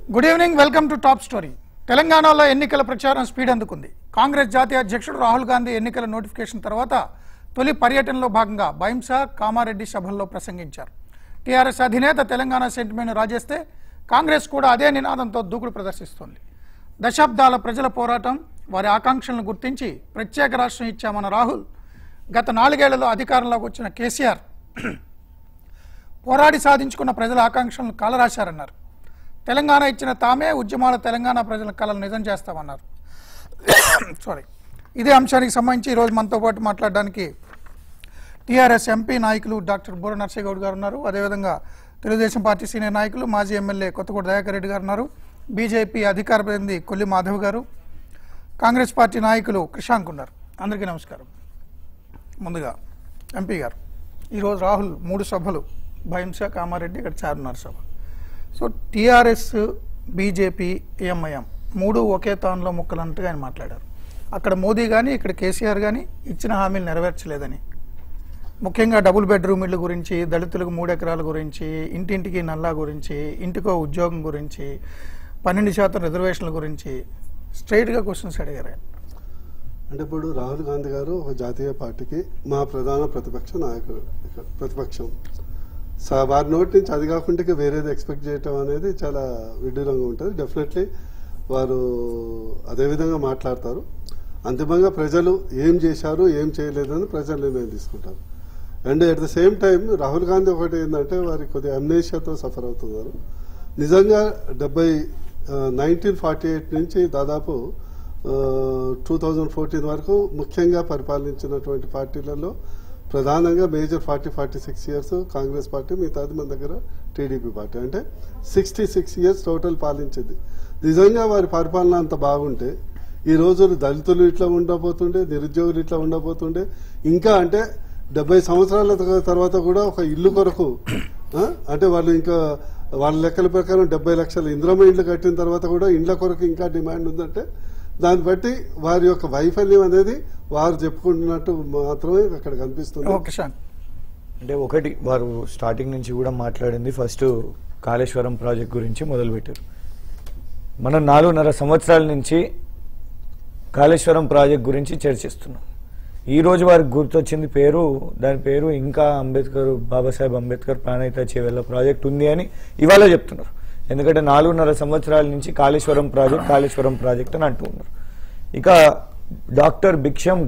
Good evening, welcome to top story. తెలంగాణలో ఎన్నికల ప్రచారం స్పీడ్ అందుకుంది. కాంగ్రెస్ జాతీయ అధ్యక్షుడు రాహుల్ గాంధీ ఎన్నికల నోటిఫికేషన్ తర్వాత తొలి పర్యటనలో భాగంగా భైంసా, కామారెడ్డి సభల్లో ప్రసంగించారు. టీఆర్ఎస్ అధినేత తెలంగాణ సెంటిమెంట్ రాజేస్తే కాంగ్రెస్ కూడా అదే నినాదంతో దూకుడు ప్రదర్శిస్తోంది. దశాబ్దాల ప్రజల పోరాటం, వారి ఆకాంక్షలను గుర్తించి ప్రత్యేక రాష్ట్రం ఇచ్చామన్న రాహుల్, గత 4 ఏళ్లలో అధికారంలోకి వచ్చిన కేసీఆర్ పోరాడి సాధించుకున్న ప్రజల ఆకాంక్షలను కాలరాశారన్నారు. తెలంగాణ ఇచ్చిన తామే ఉద్యమాల తెలంగాణ ప్రజల కళలు నిజం చేస్తామన్నారు. ఇదే అంశానికి సంబంధించి ఈరోజు మనతో పాటు మాట్లాడడానికి టీఆర్ఎస్ ఎంపీ నాయకులు డాక్టర్ బూర నర్సేగౌడ్ గారు ఉన్నారు. అదేవిధంగా తెలుగుదేశం పార్టీ సీనియర్ నాయకులు మాజీ ఎమ్మెల్యే కొత్తగూడ దయాకర్ రెడ్డి గారు ఉన్నారు. బీజేపీ అధికార ప్రతినిధి కొల్లి మాధవ్ గారు, కాంగ్రెస్ పార్టీ నాయకులు కృషాంక్ ఉన్నారు. అందరికీ నమస్కారం. ముందుగా ఎంపీ గారు, ఈరోజు రాహుల్ 3 సభలు, భైంసా, కామారెడ్డి, ఇక్కడ చార్మినార్ సభ. సో టీఆర్ఎస్, బీజేపీ, ఎంఐఎం 3 ఒకే తానులో ముక్కలంటూ ఆయన మాట్లాడారు. అక్కడ మోదీ కానీ ఇక్కడ కేసీఆర్ కానీ ఇచ్చిన హామీలు నెరవేర్చలేదని, ముఖ్యంగా డబుల్ బెడ్రూమ్ ఇళ్ళ గురించి, దళితులకు 3 ఎకరాల గురించి, ఇంటింటికి నల్లా గురించి, ఇంటికో ఉద్యోగం గురించి, 12% రిజర్వేషన్ల గురించి స్ట్రైట్గా క్వశ్చన్స్ అడిగారు. అంటే ఇప్పుడు రాహుల్ గాంధీ గారు ఒక జాతీయ పార్టీకి మా ప్రధాన ప్రతిపక్ష నాయకుడు, ప్రతిపక్షం. వారి నోటి నుంచి అది కాకుండా వేరేది ఎక్స్పెక్ట్ చేయటం అనేది చాలా విడ్డూరంగా ఉంటుంది. డెఫినెట్లీ వారు అదేవిధంగా మాట్లాడతారు. అంతిమంగా ప్రజలు ఏం చేశారు, ఏం చేయలేదని ప్రజలు నిర్ణయం తీసుకుంటారు. And at the same time Rahul Gandhi ఒకటి ఏంటంటే వారి కొద్దిగా అమ్నేషియాతో సఫర్ అవుతున్నారు. నిజంగా 1948 నుంచి దాదాపు 2014 వరకు ముఖ్యంగా పరిపాలించినటువంటి పార్టీలలో ప్రధానంగా మేజర్ 40-46 ఇయర్స్ కాంగ్రెస్ పార్టీ, మిగతాది మన దగ్గర టీడీపీ పార్టీ. అంటే 66 ఇయర్స్ టోటల్ పాలించింది. నిజంగా వారి పరిపాలన అంత బాగుంటే ఈ రోజు దళితులు ఇట్లా ఉండబోతుండే, నిరుద్యోగులు ఇట్లా ఉండబోతుండే. ఇంకా అంటే 70 సంవత్సరాల తర్వాత కూడా ఒక ఇల్లు కొరకు అంటే వాళ్ళు ఇంకా వాళ్ళ లెక్కల ప్రకారం 70 లక్షల ఇంద్రమ ఇళ్లు కట్టిన తర్వాత కూడా ఇండ్ల కొరకు ఇంకా డిమాండ్ ఉందంటే దాన్ని బట్టి వారి యొక్క వైఫల్యం అనేది వారు చెప్పుకుంటున్నట్టు మాత్రమే అక్కడ కనిపిస్తుంది. అంటే ఒకటి, వారు స్టార్టింగ్ నుంచి కూడా మాట్లాడింది ఫస్ట్ కాళేశ్వరం ప్రాజెక్ట్ గురించి మొదలుపెట్టారు. మనం 4.5 సంవత్సరాల నుంచి కాళేశ్వరం ప్రాజెక్ట్ గురించి చర్చిస్తున్నాం. ఈ రోజు వారికి గుర్తొచ్చింది దాని పేరు ఇంకా అంబేద్కర్, బాబాసాహెబ్ అంబేద్కర్ ప్రాణహిత చేవెళ్ల ప్రాజెక్ట్ ఉంది అని ఇవాళ చెప్తున్నారు. ఎందుకంటే 4.5 సంవత్సరాల నుంచి కాళేశ్వరం ప్రాజెక్ట్ అని అంటూ ఉన్నారు. ఇక డాక్టర్ భిక్షం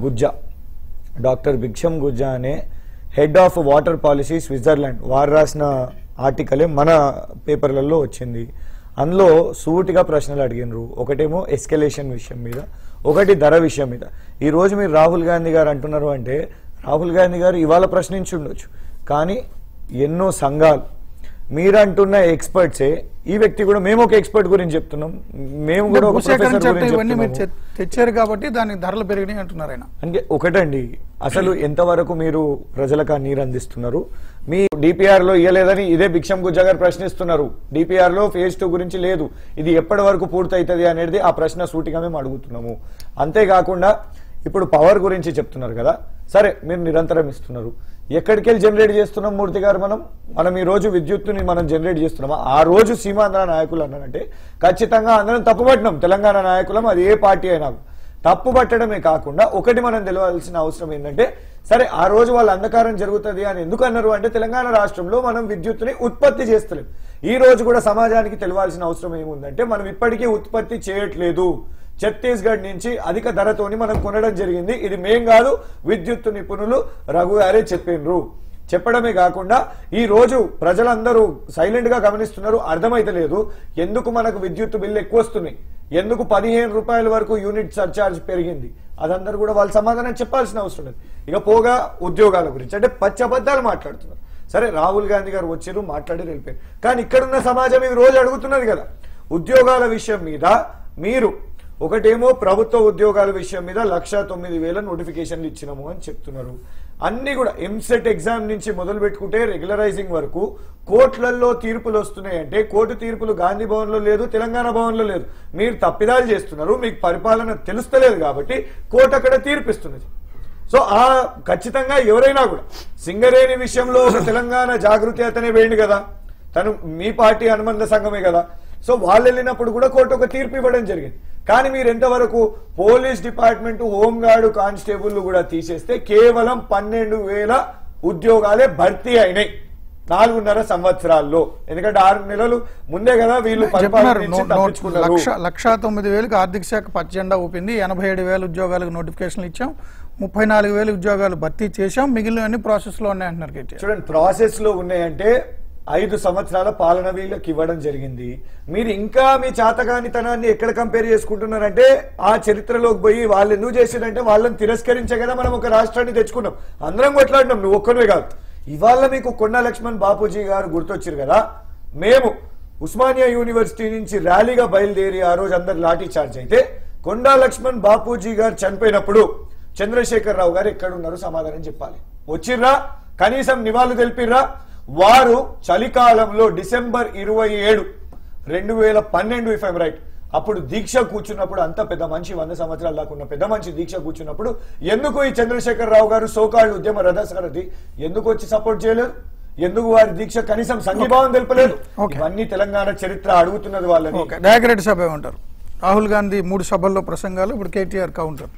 గుజ్జా అనే head of water policy Switzerland, వారు రాసిన ఆర్టికలే మన పేపర్లలో వచ్చింది. అందులో సూటిగా ప్రశ్నలు అడిగినారు. ఒకటేమో ఎస్కలేషన్ విషయం మీద, ఒకటి ధర విషయం మీద. ఈ రోజు మీరు రాహుల్ గాంధీ గారు అంటున్నారు అంటే రాహుల్ గాంధీ గారు ఇవాళ ప్రశ్నించి ఉండొచ్చు, కానీ ఎన్నో సంఘాలు, మీరు అంటున్న ఎక్స్పర్ట్సే, ఈ వ్యక్తి కూడా మేము ఒక ఎక్స్పర్ట్ గురించి చెప్తున్నాం, మేము కూడా ఒక ప్రొఫెసర్ గురించి తెచ్చారు కాబట్టి దానికి ధరలు పెరిగినాయి అంటున్నారు ఆయన. అంటే ఒకటండి, అసలు ఎంతవరకు మీరు ప్రజలకు ఆ నీరు అందిస్తున్నారు? మీ డిపిఆర్ లో ఇయ్యలేదని ఇదే భిక్షం గుజ్జా గారు ప్రశ్నిస్తున్నారు. డిపిఆర్ లో ఫేజ్ 2 గురించి లేదు, ఇది ఎప్పటి వరకు పూర్తవుతుంది అనేది ఆ ప్రశ్న సూటిగా మేము అడుగుతున్నాము. అంతేకాకుండా ఇప్పుడు పవర్ గురించి చెప్తున్నారు కదా, సరే మీరు నిరంతరం ఇస్తున్నారు, ఎక్కడికి వెళ్ళి జనరేట్ చేస్తున్నాం మూర్తి గారు? మనం ఈ రోజు విద్యుత్తుని మనం జనరేట్ చేస్తున్నామా? ఆ రోజు సీమాంధ్ర నాయకులు అన్నారంటే ఖచ్చితంగా అందరం తప్పుపట్టినాం. తెలంగాణ నాయకులం, అది ఏ పార్టీ అయినా తప్పు పట్టడమే కాకుండా ఒకటి మనం తెలియాల్సిన అవసరం ఏంటంటే, సరే ఆ రోజు వాళ్ళ అంధకారం జరుగుతుంది అని ఎందుకు అన్నారు అంటే తెలంగాణ రాష్ట్రంలో మనం విద్యుత్తుని ఉత్పత్తి చేస్తలేం. ఈ రోజు కూడా సమాజానికి తెలియాల్సిన అవసరం ఏముందంటే మనం ఇప్పటికీ ఉత్పత్తి చేయట్లేదు. ఛత్తీస్గఢ్ నుంచి అధిక ధరతోని మనం కొనడం జరిగింది. ఇది మేం కాదు, విద్యుత్ నిపుణులు రఘు గారే చెప్పడమే కాకుండా ఈ రోజు ప్రజలందరూ సైలెంట్ గా గమనిస్తున్నారు. అర్థమైతలేదు ఎందుకు మనకు విద్యుత్ బిల్లు ఎక్కువ వస్తున్నాయి, ఎందుకు 15 రూపాయల వరకు యూనిట్ సర్చార్జ్ పెరిగింది. అదందరూ కూడా వాళ్ళు సమాధానం చెప్పాల్సిన అవసరం లేదు. ఇక పోగా ఉద్యోగాల గురించి అంటే పచ్చబద్దాలు మాట్లాడుతున్నారు. సరే రాహుల్ గాంధీ గారు వచ్చారు, మాట్లాడి వెళ్ళిపోయారు. కానీ ఇక్కడున్న సమాజం ఈ రోజు అడుగుతున్నది కదా, ఉద్యోగాల విషయం మీద మీరు ఒకటేమో ప్రభుత్వ ఉద్యోగాల విషయం మీద 1,09,000 నోటిఫికేషన్లు ఇచ్చినాము అని చెప్తున్నారు. అన్ని కూడా ఎంసెట్ ఎగ్జామ్ నుంచి మొదలు పెట్టుకుంటే రెగ్యులరైజింగ్ వరకు కోర్టులలో తీర్పులు వస్తున్నాయంటే కోర్టు తీర్పులు గాంధీ భవన్ లో లేదు, తెలంగాణ భవన్ లో లేదు. మీరు తప్పిదాలు చేస్తున్నారు, మీకు పరిపాలన తెలుస్తలేదు కాబట్టి కోర్టు అక్కడ తీర్పిస్తున్నది. సో ఆ ఖచ్చితంగా ఎవరైనా కూడా సింగరేణి విషయంలో ఒక తెలంగాణ జాగృతి అతనే వేయండి కదా, తను మీ పార్టీ అనుబంధ సంఘమే కదా. సో వాళ్ళు వెళ్ళినప్పుడు కూడా కోర్టు ఒక తీర్పు ఇవ్వడం జరిగింది. కానీ మీరు ఎంతవరకు పోలీస్ డిపార్ట్మెంట్, హోంగార్డు, కానిస్టేబుల్ కూడా తీసేస్తే కేవలం 12,000 ఉద్యోగాలే భర్తీ అయినాయి 4.5 సంవత్సరాల్లో. ఎందుకంటే 6 నెలలు ముందే కదా వీళ్ళు చెప్తున్నారు. 1,09,000 ఆర్థిక శాఖ పచ్చజెండా ఊపింది. 87,000 ఉద్యోగాలకు నోటిఫికేషన్లు ఇచ్చాం, 34,000 ఉద్యోగాలు భర్తీ చేశాం, మిగిలిన ప్రాసెస్ లో ఉన్నాయి అంటున్నారు కేటీఆర్. చూడండి, ప్రాసెస్ లో ఉన్నాయంటే 5 సంవత్సరాల పాలన వీళ్ళకి ఇవ్వడం జరిగింది. మీరు ఇంకా మీ చాతకానితనాన్ని ఎక్కడ కంపేర్ చేసుకుంటున్నారంటే ఆ చరిత్రలోకి పోయి వాళ్ళు ఎందుకు చేసిందంటే వాళ్ళని తిరస్కరించే కదా మనం ఒక రాష్ట్రాన్ని తెచ్చుకున్నాం, అందరం కొట్లాడినాం, నువ్వు ఒక్కనే కాదు. ఇవాళ మీకు కొండా లక్ష్మణ్ బాపూజీ గారు గుర్తొచ్చారు కదా. మేము ఉస్మానియా యూనివర్సిటీ నుంచి ర్యాలీగా బయలుదేరి ఆ రోజు అందరు లాఠీ చార్జ్ అయితే కొండా లక్ష్మణ్ బాపూజీ గారు చనిపోయినప్పుడు చంద్రశేఖరరావు గారు ఎక్కడున్నారు సమాధానం చెప్పాలి. వచ్చిర్రా? కనీసం నివాళులు తెలిపిర్రా? వారు చలికాలంలో డిసెంబర్ 27, 2012 ఇఫ్ ఐమ్ రైట్, అప్పుడు దీక్ష కూర్చున్నప్పుడు, అంత పెద్ద మనిషి 100 సంవత్సరాల దాకా ఉన్న పెద్ద మనిషి దీక్ష కూర్చున్నప్పుడు ఎందుకు ఈ చంద్రశేఖరరావు గారు సోకాళ్ళు ఉద్యమ రథసారథి ఎందుకు వచ్చి సపోర్ట్ చేయలేదు? ఎందుకు వారి దీక్ష కనీసం సంఘీభావం తెలుపలేదు? ఇవన్నీ తెలంగాణ చరిత్ర అడుగుతున్నది వాళ్ళని. దయాకరెడ్డి సభ ఏమంటారు? రాహుల్ గాంధీ 3 సభల్లో ప్రసంగాలు, ఇప్పుడు కేటీఆర్ కౌంటర్.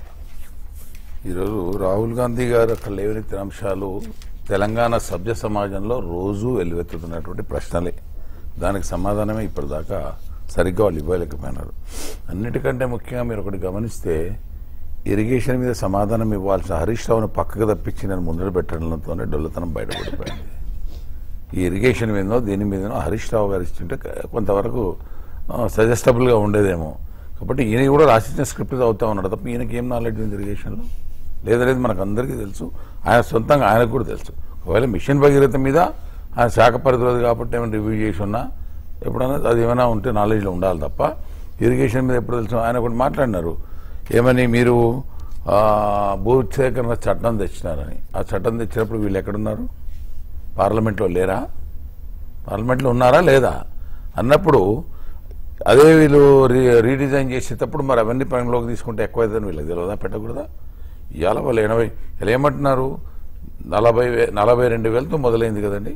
ఈరోజు రాహుల్ గాంధీ గారు అక్కడ లేవనెత్తిన అంశాలు తెలంగాణ సభ్య సమాజంలో రోజు వెల్లువెత్తుతున్నటువంటి ప్రశ్నలే. దానికి సమాధానమే ఇప్పటిదాకా సరిగ్గా వాళ్ళు ఇవ్వలేకపోయినారు. అన్నిటికంటే ముఖ్యంగా మీరు ఒకటి గమనిస్తే, ఇరిగేషన్ మీద సమాధానం ఇవ్వాల్సిన హరీష్ రావును పక్కకు తప్పించి నేను ముందర పెట్టడంతోనే డొల్లతనం బయటపడిపోయింది. ఈ ఇరిగేషన్ మీదనో దీని మీదనో హరీష్ రావు గారు ఇస్తుంటే కొంతవరకు సజెస్టబుల్గా ఉండేదేమో. కాబట్టి ఈయన కూడా రాసిచ్చిన స్క్రిప్ట్ చదువుతా ఉన్నాడు తప్ప ఈయనకి ఏం నాలెడ్జ్ ఉంది ఇరిగేషన్లో? లేదు మనకు అందరికీ తెలుసు, ఆయన సొంతంగా ఆయనకు కూడా తెలుసు. ఒకవేళ మిషన్ భగీరథ మీద ఆయన శాఖ పరిధిలోది కాబట్టి ఏమైనా రివ్యూ చేసి ఉన్నా ఎప్పుడైనా అది ఏమైనా ఉంటే నాలెడ్జ్లో ఉండాలి తప్ప ఇరిగేషన్ మీద ఎప్పుడు తెలుసు. ఆయన ఒకటి మాట్లాడినారు, ఏమని మీరు భూసేకరణ చట్టం తెచ్చినారని. ఆ చట్టం తెచ్చినప్పుడు వీళ్ళు ఎక్కడున్నారు? పార్లమెంట్లో లేరా? పార్లమెంట్లో ఉన్నారా లేదా అన్నప్పుడు అదే వీళ్ళు రీడిజైన్ చేసేటప్పుడు మరి అవన్నీ పనిలోకి తీసుకుంటే ఎక్కువైందని వీళ్ళకి తెలియదా? పెట్టకూడదా? ఇవాళ వాళ్ళు 80 ఇలా ఏమంటున్నారు, 42,000తో మొదలైంది కదండి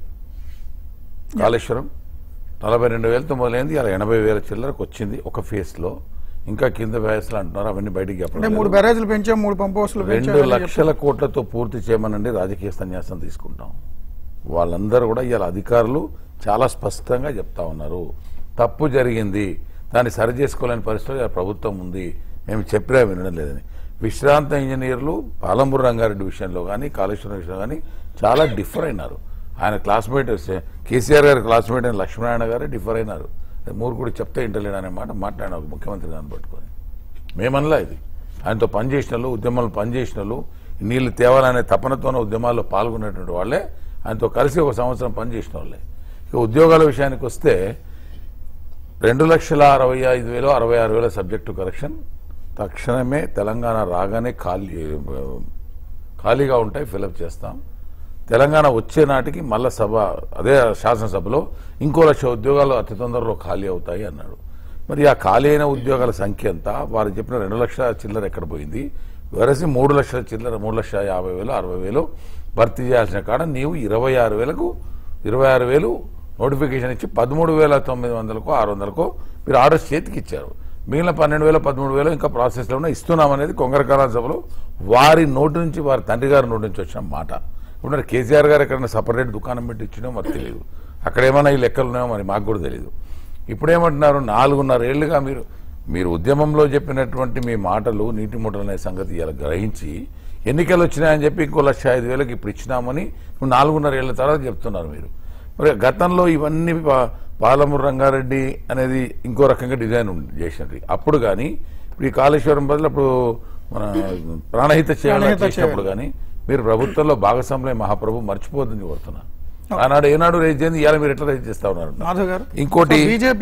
కాళేశ్వరం. 42,000తో మొదలైంది, ఇలా 80,000 చిల్లరకు వచ్చింది ఒక ఫేస్లో. ఇంకా కింద ఫేస్లో అంటున్నారు, అవన్నీ బయటికి చెప్పండి. 3 బ్యారేజ్లు పెంచాం, 3 పంప్ హౌస్లు పెంచాం, 2 లక్షల కోట్లతో పూర్తి చేయమనండి, రాజకీయ సన్యాసం తీసుకుంటాం. వాళ్ళందరూ కూడా ఇవాళ అధికారులు చాలా స్పష్టంగా చెప్తా ఉన్నారు, తప్పు జరిగింది, దాన్ని సరి చేసుకోలేని పరిస్థితుల్లో ప్రభుత్వం ఉంది, మేము చెప్పినా వినడం లేదని. విశ్రాంత ఇంజనీర్లు పాలంబూరు రంగారెడ్డి విషయంలో కానీ కాళేశ్వరం విషయంలో కానీ చాలా డిఫర్ అయినారు. ఆయన క్లాస్మేట్ కేసీఆర్ గారి క్లాస్మేట్ అయిన లక్ష్మీనారాయణ గారే డిఫర్ అయినారు. మూర్ఖుడు చెప్తే ఇంటలేడు అనే మాట మాట్లాడిన ఒక ముఖ్యమంత్రి గారిని పట్టుకొని. మేమనలా ఇది. ఆయనతో పనిచేసిన వాళ్ళు, ఉద్యమాల్లో పనిచేసిన వాళ్ళు, నీళ్లు తేవాలనే తపనతోనే ఉద్యమాల్లో పాల్గొనేటువంటి వాళ్ళే ఆయనతో కలిసి 1 సంవత్సరం పనిచేసిన వాళ్ళే. ఇక ఉద్యోగాల విషయానికి వస్తే 2,65,000 66,000 సబ్జెక్టు కరెక్షన్ తక్షణమే తెలంగాణ రాగానే ఖాళీగా ఉంటాయి, ఫిలప్ చేస్తాం. తెలంగాణ వచ్చే నాటికి మళ్ళా అదే శాసనసభలో 1,00,000 ఉద్యోగాలు అతి తొందరలో ఖాళీ అవుతాయి అన్నాడు. మరి ఆ ఖాళీ అయిన ఉద్యోగాల సంఖ్య ఎంత? వారు చెప్పిన 2 లక్షల చిల్లర ఎక్కడ పోయింది? వరసి 3 లక్షల చిల్లర, 3,50,000 60,000 భర్తీ చేయాల్సిన కాడ నీవు 26,000 నోటిఫికేషన్ ఇచ్చి 13,900కో 600కో మీరు ఆర్డర్స్ చేతికి ఇచ్చారు. మిగిలిన 12,000 13,000 ఇంకా ప్రాసెస్లో ఇస్తున్నామనేది కొంగరకాల సభలో వారి నోటి నుంచి, వారి తండ్రి గారి నోటి నుంచి వచ్చిన మాట. ఇప్పుడు మరి కేసీఆర్ గారు ఎక్కడైనా సపరేట్ దుకాణం పెట్టి ఇచ్చినో మరి తెలియదు, అక్కడ ఏమైనా ఈ లెక్కలు ఉన్నాయో మరి మాకు కూడా తెలియదు. ఇప్పుడేమంటున్నారు, 4.5 ఏళ్లుగా మీరు ఉద్యమంలో చెప్పినటువంటి మీ మాటలు నీటి మూటలు అనే సంగతి ఇలా గ్రహించి ఎన్నికలు వచ్చినాయని చెప్పి 1,05,000 ఇప్పుడు ఇచ్చినామని 4.5 ఏళ్ల తర్వాత చెప్తున్నారు మీరు. మరి గతంలో ఇవన్నీ పాలమూరు రంగారెడ్డి అనేది ఇంకో రకంగా డిజైన్ చేసినట్టు అప్పుడు కానీ, ఇప్పుడు ఈ కాళేశ్వరం బదులు అప్పుడు మన ప్రాణహిత చేసినప్పుడు కానీ మీరు ప్రభుత్వంలో భాగస్వామ్యం మహాప్రభు మర్చిపోతుంది కోరుతున్నా. ఆనాడు ఏనాడు రేజ్ చేయండి, ఇవాళ మీరు ఎట్లా రేజ్ చేస్తా ఉన్నారు. ఇంకోటి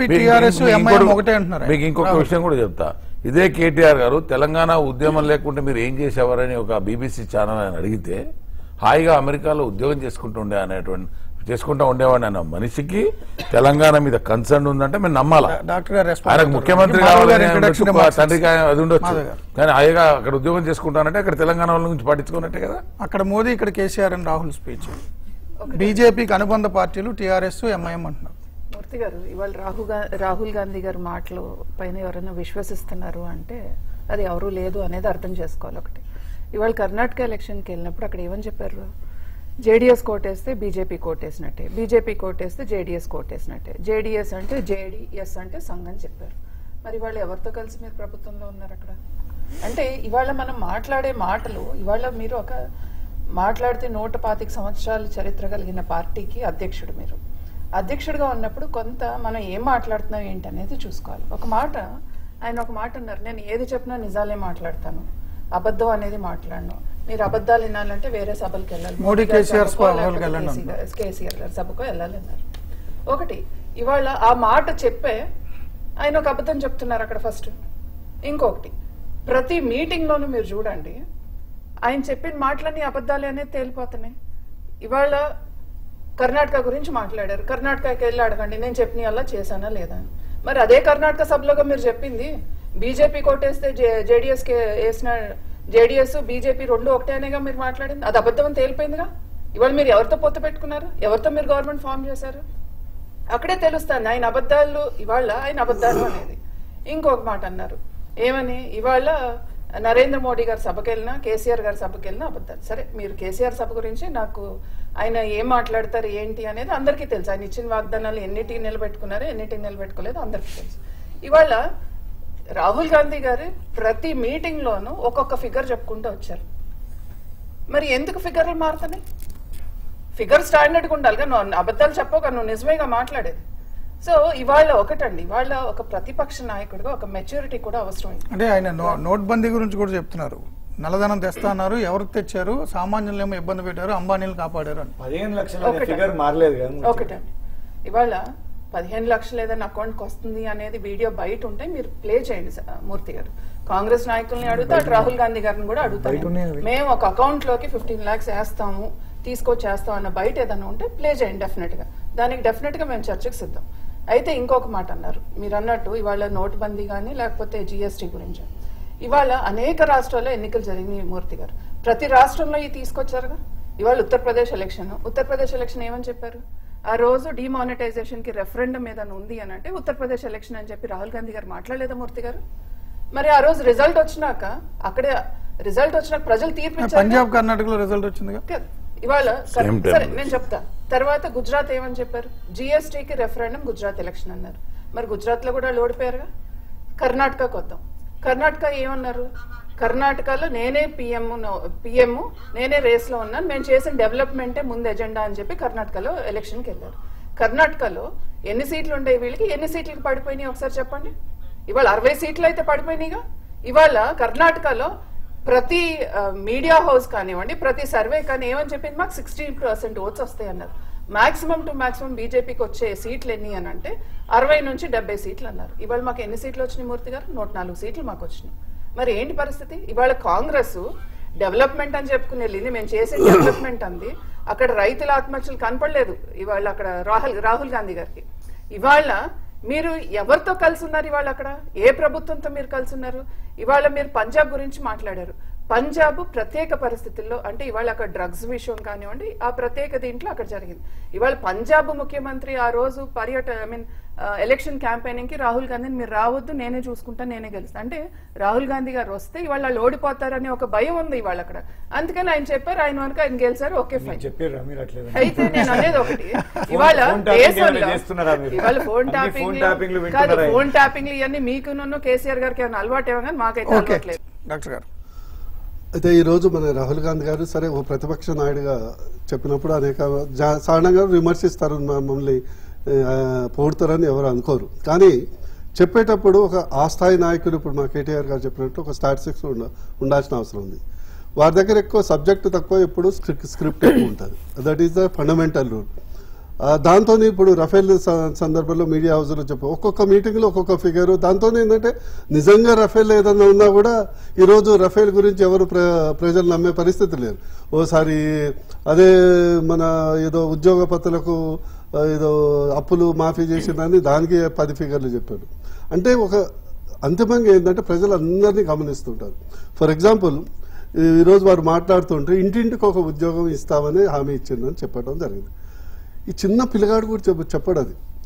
మీకు ఇంకొక విషయం కూడా చెప్తా. ఇదే కేటీఆర్ గారు తెలంగాణ ఉద్యమం లేకుంటే మీరు ఏం చేసేవారని ఒక BBC ఛానల్ ఆయన అడిగితే హాయిగా అమెరికాలో ఉద్యోగం చేసుకుంటూ ఉండేవాడిని అన్న మనిషికి తెలంగాణ మీద కన్సర్న్ ఉందంటే మేము నమ్మాలా. ఆయనకు ముఖ్యమంత్రి కావాలని తండ్రికి అది ఉండొచ్చు, కానీ హాయిగా అక్కడ ఉద్యోగం చేసుకుంటానంటే అక్కడ తెలంగాణ వాళ్ళ గురించి పట్టించుకున్నట్టే కదా. అక్కడ మోదీ, ఇక్కడ కేసీఆర్ అని రాహుల్ స్పీచ్. బీజేపీకి అనుబంధ పార్టీలు TRS MIM అంటున్నారు. మూర్తి గారు, ఇవాళ రాహుల్ గాంధీ గారి మాటలు పైన ఎవరైనా విశ్వసిస్తున్నారు అంటే అది ఎవరూ లేదు అనేది అర్థం చేసుకోవాలి. ఒకటి, ఇవాళ కర్ణాటక ఎలక్షన్కి వెళ్ళినప్పుడు అక్కడ ఏమని చెప్పారు? జేడీఎస్ కోటేస్తే బీజేపీ కోటేసినట్టే, బీజేపీ కోటేస్తే జేడీఎస్ కోటేసినట్టే, జేడీఎస్ అంటే జేడీఎస్ అంటే సంఘ్ అని చెప్పారు. మరి వాళ్ళు ఎవరితో కలిసి మీరు ప్రభుత్వంలో ఉన్నారు అక్కడ? అంటే ఇవాళ మనం మాట్లాడే మాటలు, ఇవాళ మీరు ఒక మాట్లాడితే 125 సంవత్సరాల చరిత్ర కలిగిన పార్టీకి అధ్యక్షుడు. మీరు అధ్యక్షుడిగా ఉన్నప్పుడు కొంత మనం ఏం మాట్లాడుతున్నాం ఏంటి అనేది చూసుకోవాలి. ఆయన ఒక మాట అన్నారు, నేను ఏది చెప్పినా నిజాలే మాట్లాడతాను, అబద్ధం అనేది మాట్లాడను. మీరు అబద్ధాలు వినాలంటే వేరే సభలకు వెళ్ళాలి, మోడీ కేసీఆర్ గారి సభకో వెళ్ళాలి అన్నారు. ఒకటి, ఇవాళ ఆ మాట చెప్పే ఆయన ఒక అబద్ధం చెప్తున్నారు అక్కడ ఫస్ట్. ఇంకొకటి, ప్రతి మీటింగ్ లోనూ మీరు చూడండి ఆయన చెప్పిన మాటలన్నీ అబద్ధాలే అనేది తేలిపోతున్నాయి. ఇవాళ కర్ణాటక గురించి మాట్లాడారు, కర్ణాటకకి వెళ్ళి అడగండి నేను చెప్పిన అలా చేశానా లేదా. మరి అదే కర్ణాటక సభలోగా మీరు చెప్పింది బీజేపీ కోటేస్తే జేడీఎస్ వేసిన, జేడీఎస్ బీజేపీ రెండు ఒకటే అనేగా మీరు మాట్లాడింది, అది అబద్ధం అని తేలిపోయిందిగా. ఇవాళ మీరు ఎవరితో పొత్తు పెట్టుకున్నారు, ఎవరితో మీరు గవర్నమెంట్ ఫామ్ చేశారు, అక్కడే తెలుస్తాను ఆయన అబద్ధాలు. ఇవాళ ఆయన అబద్ధాలు అనేది. ఇంకొక మాట అన్నారు ఏమని, ఇవాళ నరేంద్ర మోడీ గారి సభకి వెళ్ళినా కేసీఆర్ గారి సభకి వెళ్ళినా అబద్ధాలు. సరే, మీరు కేసీఆర్ సభ గురించి నాకు ఆయన ఏం మాట్లాడతారు ఏంటి అనేది అందరికీ తెలుసు. ఆయన ఇచ్చిన వాగ్దానాలు ఎన్నిటికి నిలబెట్టుకున్నారో ఎన్నిటికి నిలబెట్టుకోలేదో అందరికీ తెలుసు. ఇవాళ రాహుల్ గాంధీ గారు ప్రతి మీటింగ్ లోనూ ఒక్కొక్క ఫిగర్ చెప్పుకుంటూ వచ్చారు. మరి ఎందుకు ఫిగర్లు మారుతున్నాయి? ఫిగర్ స్టాండర్డ్గా ఉండాలిగా, నువ్వు అబద్ధాలు చెప్పక నువ్వు నిజమేగా మాట్లాడేది. సో ఇవాళ ఒకటండి, ఇవాళ ఒక ప్రతిపక్ష నాయకుడిగా ఒక మెచ్యూరిటీ కూడా అవసరం. అంటే ఆయన నోట్బందీ గురించి కూడా చెప్తున్నారు, నల్లధనం తెస్తా అన్నారు, ఎవరికి తెచ్చారు, సామాన్యులు ఏమో ఇబ్బంది పెట్టారు, అంబానీలు కాపాడారు అని. 15 లక్షల ఫిగర్ మారలేదు కదా. ఒకటండి, ఇవాళ 15 లక్షలు ఏదైనా అకౌంట్కి వస్తుంది అనేది వీడియో బయట ఉంటే మీరు ప్లే చేయండి మూర్తి గారు. కాంగ్రెస్ నాయకుల్ని అడుగుతా, అటు రాహుల్ గాంధీ గారిని కూడా అడుగుతాను, మేము ఒక అకౌంట్ లోకి 15 lakhs వేస్తాము తీసుకొచ్చేస్తాం అన్న బయట ఏదైనా ఉంటే ప్లే చేయండి. డెఫినెట్ గా దానికి డెఫినెట్ గా మేము చర్చకు సిద్ధం. అయితే ఇంకొక మాట అన్నారు మీరు అన్నట్టు, ఇవాళ నోట్బందీ కానీ లేకపోతే జిఎస్టీ గురించి. ఇవాళ అనేక రాష్ట్రాల్లో ఎన్నికలు జరిగినాయి మూర్తి గారు, ప్రతి రాష్ట్రంలో ఇవి తీసుకొచ్చారుగా. ఇవాళ ఉత్తరప్రదేశ్ ఎలక్షన్ ఏమని చెప్పారు? ఆ రోజు డిమానిటైజేషన్ కి రెఫరెండం ఏదైనా ఉంది అని అంటే ఉత్తరప్రదేశ్ ఎలక్షన్ అని చెప్పి రాహుల్ గాంధీ గారు మాట్లాడలేదా మూర్తి గారు? మరి ఆ రోజు రిజల్ట్ వచ్చినాక ప్రజలు తీర్పిచ్చారు. పంజాబ్ కర్ణాటకలో రిజల్ట్ వచ్చింది ఇవాళ. సరే నేను చెప్తా. తర్వాత గుజరాత్ ఏమని చెప్పారు? జిఎస్టీకి రెఫరెండం గుజరాత్ ఎలక్షన్ అన్నారు. మరి గుజరాత్ లో కూడా ఓడిపోయారుగా. కర్ణాటకకు వద్దాం. కర్ణాటక ఏమన్నారు? కర్ణాటకలో నేనే పిఎం నేనే రేస్ లో ఉన్నాను, మేము చేసిన డెవలప్మెంటే ముందు ఎజెండా అని చెప్పి కర్ణాటకలో ఎలక్షన్కి వెళ్ళారు. కర్ణాటకలో ఎన్ని సీట్లు ఉండే వీళ్ళకి, ఎన్ని సీట్లకి పడిపోయినాయి ఒకసారి చెప్పండి. ఇవాళ 60 సీట్లు అయితే పడిపోయినాయిగా. ఇవాళ కర్ణాటకలో ప్రతి మీడియా హౌస్ కానివ్వండి, ప్రతి సర్వే కానీ ఏమని చెప్పింది, మాకు 60% ఓట్స్ వస్తాయి అన్నారు. మాక్సిమం టు మాక్సిమం బీజేపీకి వచ్చే సీట్లు ఎన్ని అని అంటే 60 నుంచి 70 సీట్లు అన్నారు. ఇవాళ మాకు ఎన్ని సీట్లు వచ్చినాయి మూర్తి గారు? 104 సీట్లు మాకు వచ్చినాయి. మరి ఏంటి పరిస్థితి? ఇవాళ కాంగ్రెస్ డెవలప్మెంట్ అని చెప్పుకుని వెళ్ళింది, మేము చేసే డెవలప్మెంట్ అంది. అక్కడ రైతుల ఆత్మహత్యలు కనపడలేదు ఇవాళ అక్కడ రాహుల్ గాంధీ గారికి. ఇవాళ మీరు ఎవరితో కలిసి ఉన్నారు? ఇవాళ అక్కడ ఏ ప్రభుత్వంతో మీరు కలిసి ఉన్నారు? ఇవాళ మీరు పంజాబ్ గురించి మాట్లాడారు. పంజాబ్ ప్రత్యేక పరిస్థితుల్లో అంటే ఇవాళ అక్కడ డ్రగ్స్ విషయం కానివ్వండి, ఆ ప్రత్యేక దీంట్లో అక్కడ జరిగింది. ఇవాళ పంజాబ్ ముఖ్యమంత్రి ఆ రోజు ఎలక్షన్ క్యాంపెయినింగ్ కి రాహుల్ గాంధీని మీరు రావద్దు, నేనే చూసుకుంటా, నేనే గెలుస్తా అంటే రాహుల్ గాంధీ గారు వస్తే ఇవాళ వాళ్ళు ఓడిపోతారని ఒక భయం ఉంది ఇవాళ అక్కడ. అందుకని ఆయన చెప్పారు, ఆయన వరకు ఆయన గెలిచారు, ఓకే ఫైన్. అయితే నేను అనేది ఒకటి, ఇవాళ ఇవాళ ఫోన్ ట్యాపింగ్లు ఇవన్నీ మీకు కేసీఆర్ గారికి ఏమైనా అలవాటు ఏమో కానీ మాకైతే అలవాట్లేదు. డాక్టర్ గారు, అయితే ఈరోజు మన రాహుల్ గాంధీ గారు సరే ఓ ప్రతిపక్ష నాయుడుగా చెప్పినప్పుడు అనేక సాధారణంగా విమర్శిస్తారు, మమ్మల్ని పొగుడతారని ఎవరు అనుకోరు. కానీ చెప్పేటప్పుడు ఒక ఆ స్థాయి నాయకుడు ఇప్పుడు మా కేటీఆర్ గారు చెప్పినట్టు ఒక స్టాటిస్టిక్స్ ఉండాల్సిన అవసరం ఉంది. వారి దగ్గర ఎక్కువ సబ్జెక్టు తక్కువ, ఎప్పుడు స్క్రిప్ట్ ఎక్కువ ఉంటుంది. That is the fundamental rule. దాంతో ఇప్పుడు రఫేల్ సందర్భంలో మీడియా హౌస్లో ఒక్కొక్క మీటింగ్లో ఒక్కొక్క ఫిగరు. దాంతో ఏంటంటే నిజంగా రఫేల్ ఏదన్నా ఉన్నా కూడా ఈరోజు రఫేల్ గురించి ఎవరు ప్రజలు నమ్మే పరిస్థితి లేదు. ఓసారి అదే మన ఏదో ఉద్యోగపతులకు ఏదో అప్పులు మాఫీ చేసిందని దానికి 10 ఫిగర్లు చెప్పాడు. అంటే ఒక అంతిమంగా ఏంటంటే ప్రజలు అందరినీ గమనిస్తుంటారు. ఫర్ ఎగ్జాంపుల్ ఈరోజు వారు మాట్లాడుతుంటే ఇంటింటికి ఒక ఉద్యోగం ఇస్తామని హామీ ఇచ్చిందని చెప్పడం జరిగింది. ఈ చిన్న పిల్లగాడు కూడా చెప్పాడు అది.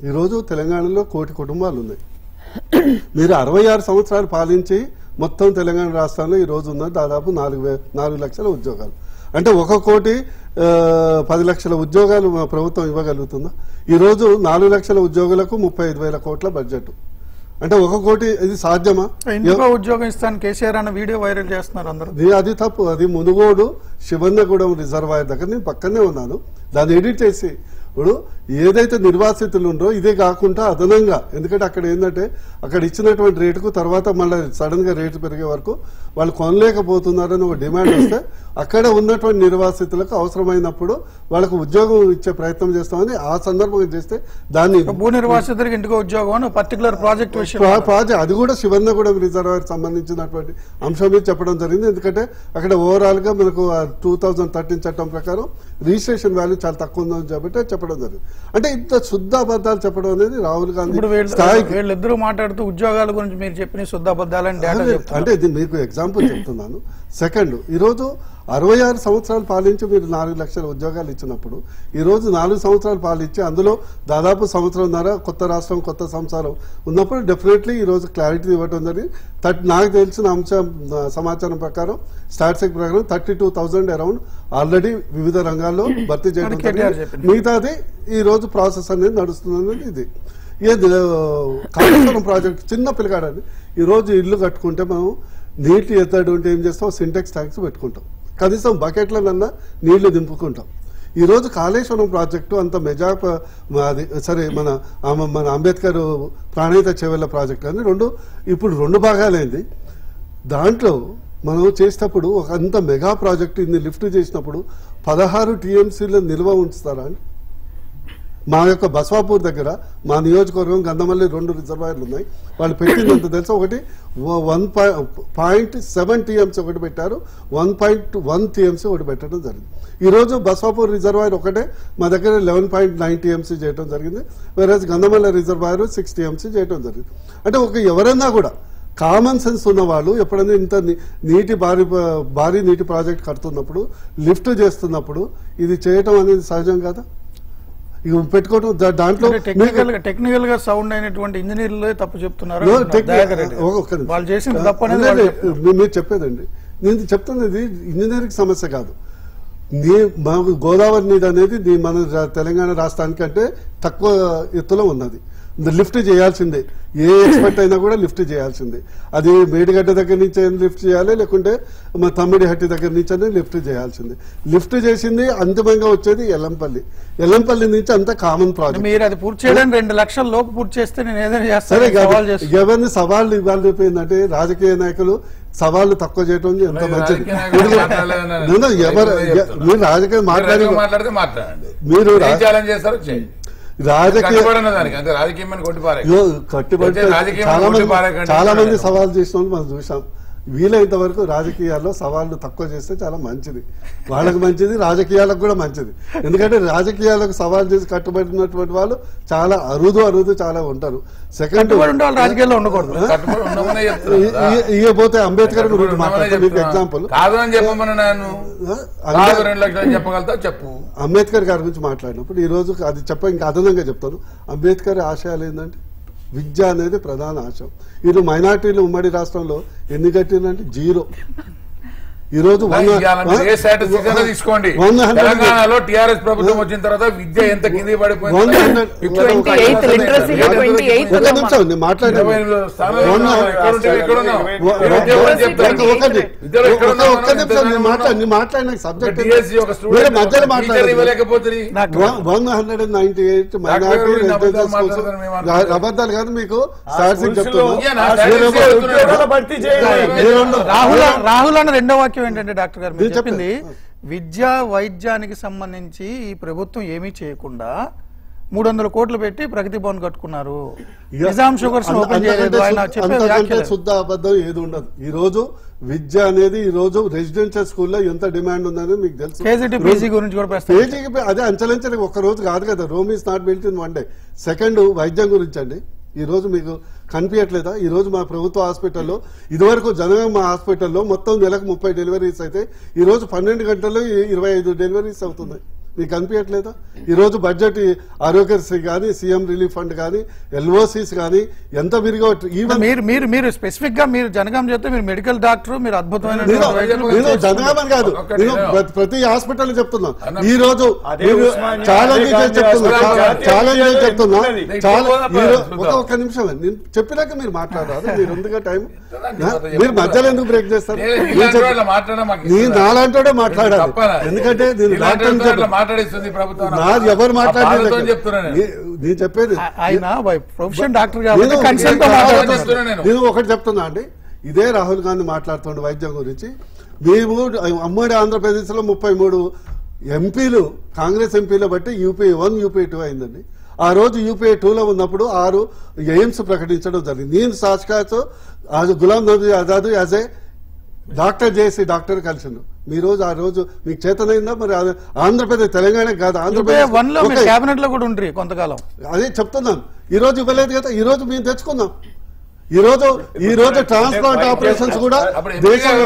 ఈరోజు తెలంగాణలో 1 కోటి కుటుంబాలు ఉన్నాయి. మీరు 66 సంవత్సరాలు పాలించి మొత్తం తెలంగాణ రాష్ట్రంలో ఈ రోజు ఉన్న దాదాపు 4 లక్షల ఉద్యోగాలు. అంటే 1 కోటి 10 లక్షల ఉద్యోగాలు మా ప్రభుత్వం ఇవ్వగలుగుతుందా? ఈ రోజు 4 లక్షల ఉద్యోగులకు 35,000 కోట్ల బడ్జెట్. అంటే 1 కోటి ఇది సాధ్యమా? ఇంకో ఉద్యోగం ఇస్తాను కేసీఆర్ అన్న వీడియో వైరల్ చేస్తున్నారు అందరూ. అది తప్పు. అది మునుగోడు శివన్నగూడెం రిజర్వాయర్ దగ్గర నేను పక్కనే ఉన్నాను. దాన్ని ఎడిట్ చేసి ఇప్పుడు ఏదైతే నిర్వాసితులు ఉండో ఇదే కాకుండా అదనంగా, ఎందుకంటే అక్కడ ఏంటంటే అక్కడ ఇచ్చినటువంటి రేటుకు తర్వాత మళ్ళీ సడన్ గా రేటు పెరిగే వరకు వాళ్ళు కొనలేకపోతున్నారని ఒక డిమాండ్ వస్తే అక్కడ ఉన్నటువంటి నిర్వాసితులకు అవసరమైనప్పుడు వాళ్ళకు ఉద్యోగం ఇచ్చే ప్రయత్నం చేస్తామని ఆ సందర్భంగా చేస్తే దాన్ని భూ నిర్వాసితులకు ఇంటికో ఉద్యోగం అని పర్టికులర్ ప్రాజెక్ట్ ప్రాజెక్ట్ అది కూడా శివన్నగూడెం రిజర్వాయర్ సంబంధించినటువంటి అంశం మీద చెప్పడం జరిగింది. ఎందుకంటే అక్కడ ఓవరాల్ గా మనకు 2013 చట్టం ప్రకారం రిజిస్ట్రేషన్ వాల్యూ చాలా తక్కువ ఉందని చెప్పడం జరిగింది. అంటే ఇంత శుద్ధ అబద్ధాలు చెప్పడం అనేది రాహుల్ గాంధీ స్థాయికి. వీళ్ళిద్దరూ మాట్లాడుతూ ఉద్యోగాల గురించి మీరు చెప్పిన శుద్ధ అబద్ధాలని డేటా అంటే ఇది మీకు ఎగ్జాంపుల్ చెప్తున్నాను. సెకండ్, ఈరోజు 66 సంవత్సరాలు పాలించి మీరు 4 లక్షల ఉద్యోగాలు ఇచ్చినప్పుడు ఈ రోజు 4 సంవత్సరాలు పాలించి అందులో దాదాపు సంవత్సరంన్నర కొత్త రాష్ట్రం కొత్త సంసారం ఉన్నప్పుడు డెఫినెట్లీ ఈ రోజు క్లారిటీ ఇవ్వడం జరిగింది. నాకు తెలిసిన సమాచారం ప్రకారం స్టాటిస్టిక్ ప్రకారం 32,000 అరౌండ్ ఆల్రెడీ వివిధ రంగాల్లో భర్తీ చేయడం జరిగింది. మిగతాది ఈ రోజు ప్రాసెస్ అనేది నడుస్తుంది. ఇది కాళేశ్వరం ప్రాజెక్ట్ చిన్న పిల్లగాడని ఈ రోజు ఇల్లు కట్టుకుంటే మనం నీటి ఎత్తడి ఉంటే ఏం చేస్తాం, సింటెక్స్ ట్యాంక్స్ పెట్టుకుంటాం, కనీసం బకెట్లనన్నా నీళ్లు దింపుకుంటాం. ఈ రోజు కాళేశ్వరం ప్రాజెక్టు అంత సరే మన అంబేద్కర్ ప్రాణహిత చేవెళ్ల ప్రాజెక్టు అని ఇప్పుడు రెండు భాగాలైంది. దాంట్లో మనం చేసేటప్పుడు ఒక అంత మెగా ప్రాజెక్టు ఇన్ని లిఫ్ట్ చేసినప్పుడు 16 TMCల నిల్వ ఉంచుతారా అని. మా యొక్క బస్వాపూర్ దగ్గర మా నియోజకవర్గం గంధమల్లి 2 రిజర్వాయర్లు ఉన్నాయి. వాళ్ళు పెట్టిందంత తెలుసా, ఒకటి 1.7 TMC ఒకటి పెట్టారు, 1.1 TMC ఒకటి పెట్టడం జరిగింది. ఈ రోజు బస్వాపూర్ రిజర్వాయర్ ఒకటే మా దగ్గర 11.9 TMC చేయడం జరిగింది. వేరే గంధమల్లి రిజర్వాయర్ 6 TMC చేయడం జరిగింది. అంటే ఎవరైనా కూడా కామన్ సెన్స్ ఉన్న వాళ్ళు ఎప్పుడైనా ఇంత భారీ నీటి ప్రాజెక్ట్ కడుతున్నప్పుడు లిఫ్ట్ చేస్తున్నప్పుడు ఇది చేయటం అనేది సహజం కదా. పెట్టుకోవడం దాంట్లో టెక్నికల్ గా సౌండ్ అయినటువంటి ఇంజనీర్లే తప్పు చెప్తున్నారు. వాళ్ళు చేసిన తప్పు అనేది మీరు చెప్పేదండి. నేను చెప్తున్నది ఇంజనీరింగ్ సమస్య కాదు. గోదావరి నీరు అనేది మన తెలంగాణ రాష్ట్రానికంటే తక్కువ ఎత్తులో ఉన్నది. లిఫ్ట్ చేయాల్సిందే, ఏ ఎక్స్పర్ట్ అయినా కూడా లిఫ్ట్ చేయాల్సిందే. అది మేడిగడ్డ దగ్గర నుంచి లిఫ్ట్ చేయాలి, లేకుంటే మా తమ్మిడిహట్టి దగ్గర నుంచి లిఫ్ట్ చేయాల్సిందే. లిఫ్ట్ చేసింది అంతిమంగా వచ్చేది ఎల్లంపల్లి నుంచి అంత కామన్ ప్రాజెక్ట్. మీరు అది పూర్తి చేయడానికి 2 లక్షల లోపు పూర్తి చేస్తే నేను ఏదైనా సరే ఎవరిని సవాళ్ళు ఇవ్వాలి చెప్పిందంటే రాజకీయ నాయకులు సవాళ్లు తక్కువ చేయడం ఎంత మంచిది. మీరు రాజకీయం మాట్లాడితే మీరు చాలా మంది సవాల్ చేసిన వాళ్ళు మనం చూసాం. వీలైనంత వరకు రాజకీయాల్లో సవాళ్లు తక్కువ చేస్తే చాలా మంచిది, వాళ్ళకి మంచిది, రాజకీయాలకు కూడా మంచిది. ఎందుకంటే రాజకీయాలకు సవాల్ చేసి కట్టుబడినటువంటి వాళ్ళు చాలా అరుదు చాలా ఉంటారు. సెకండ్ రాజకీయాల్లో ఉండకూడదు. ఇకపోతే అంబేద్కర్ గురించి మాట్లాడుతూ మీకు ఎగ్జాంపుల్ అంబేద్కర్ గారి గురించి మాట్లాడినప్పుడు ఈ రోజు అది ఇంకా అదనంగా చెప్తాను. అంబేద్కర్ ఆశయాలు ఏంటంటే విద్య అనేది ప్రధాన ఆశయం. ఇది మైనార్టీలు ఉమ్మడి రాష్ట్రంలో ఎన్ని కట్టిందంటే 0. ఈ రోజు తీసుకోండి, తెలంగాణలో టీఆర్ఎస్ ప్రభుత్వం వచ్చిన తర్వాత విద్య ఎంత కింది పడిపోయింది. అబద్ధాలు కాదు మీకు రాహుల్ అన్న రెండో వాక్యం ఏంటంటే డాక్టర్ గారు మీరు చెప్పింది విద్యా వైద్యానికి సంబంధించి ఈ ప్రభుత్వం ఏమీ చేయకుండా 300 కోట్లు పెట్టి ప్రగతి భవన్ కట్టుకున్నారు. నిజాం షుగర్స్ ఓపెన్ చేయలేదు. ఆయన చెప్పే శుద్ధ అబద్ధం ఏది ఉండదు. ఈ రోజు విద్య అనేది ఈ రోజు రెసిడెన్షియల్ స్కూల్లో ఎంత డిమాండ్ ఉందని మీకు తెలుసు. కేజీ గురించి కూడా అదే అంచలంచలే ఒక్క రోజు కాదు కదా. Rome is not built in one day. Second, వైద్యం గురించి అండి ఈ రోజు మీకు కనిపించట్లేదా? ఈ రోజు మా ప్రభుత్వ హాస్పిటల్లో ఇదివరకు జనగామ హాస్పిటల్లో మొత్తం నెలకు 30 డెలివరీస్ అయితే ఈ రోజు 12 గంటల్లో 25 డెలివరీస్ అవుతున్నాయి. మీకు అనిపించట్లేదా? ఈరోజు బడ్జెట్ ఆరోగ్యశ్రీ కానీ, సీఎం రిలీఫ్ ఫండ్ కానీ, ఎల్ఓసీస్ కానీ ఎంత విరిగా ఈవెన్ మీరు స్పెసిఫిక్ గా మీరు జనగాం చేస్తే మీరు మెడికల్ డాక్టర్, మీరు అద్భుతమైన నేను జనగామని కాదు, నేను ప్రతి హాస్పిటల్ చెప్తున్నాను. ఈ రోజు ఛాలెంజ్ చెప్తున్నా ఒక్క నిమిషం నేను చెప్పినాక మీరు మాట్లాడారు. మీరు ముందుగా టైం మీరు మధ్యలో ఎందుకు బ్రేక్ చేస్తారు? నేను నాలాంటోడే మాట్లాడాలి, ఎందుకంటే నాది ఎవరు మాట్లాడలేదు. నేను చెప్పేది నేను ఒకటి చెప్తున్నా అండి. ఇదే రాహుల్ గాంధీ మాట్లాడుతుండే వైద్యం గురించి. మేము ఉమ్మడి ఆంధ్రప్రదేశ్ లో 33 ఎంపీలు కాంగ్రెస్ ఎంపీలు బట్టి యూపీఏ 1 యూపీఏ 2 అయిందండి. ఆ రోజు యూపీఏ 2లో ఉన్నప్పుడు 6 ఎయిమ్స్ ప్రకటించడం జరిగింది. నేను సాక్షాత్ Ghulam Nabi Azad as a doctor చేసి డాక్టర్ కలిసిండు. ఆ రోజు మీకు చేతనైందా? మరి ఆంధ్రప్రదేశ్ తెలంగాణ కాదు, ఆంధ్రప్రదేశ్ కేబినెట్ లో కూడా ఉండ్రి కొంతకాలం. అదే చెప్తున్నాను. ఈ రోజు ఇవ్వలేదు కదా, ఈ రోజు మేము తెచ్చుకుందాం. ఈ రోజు ట్రాన్స్ప్లాంట్ ఆపరేషన్స్ కూడా దేశంలో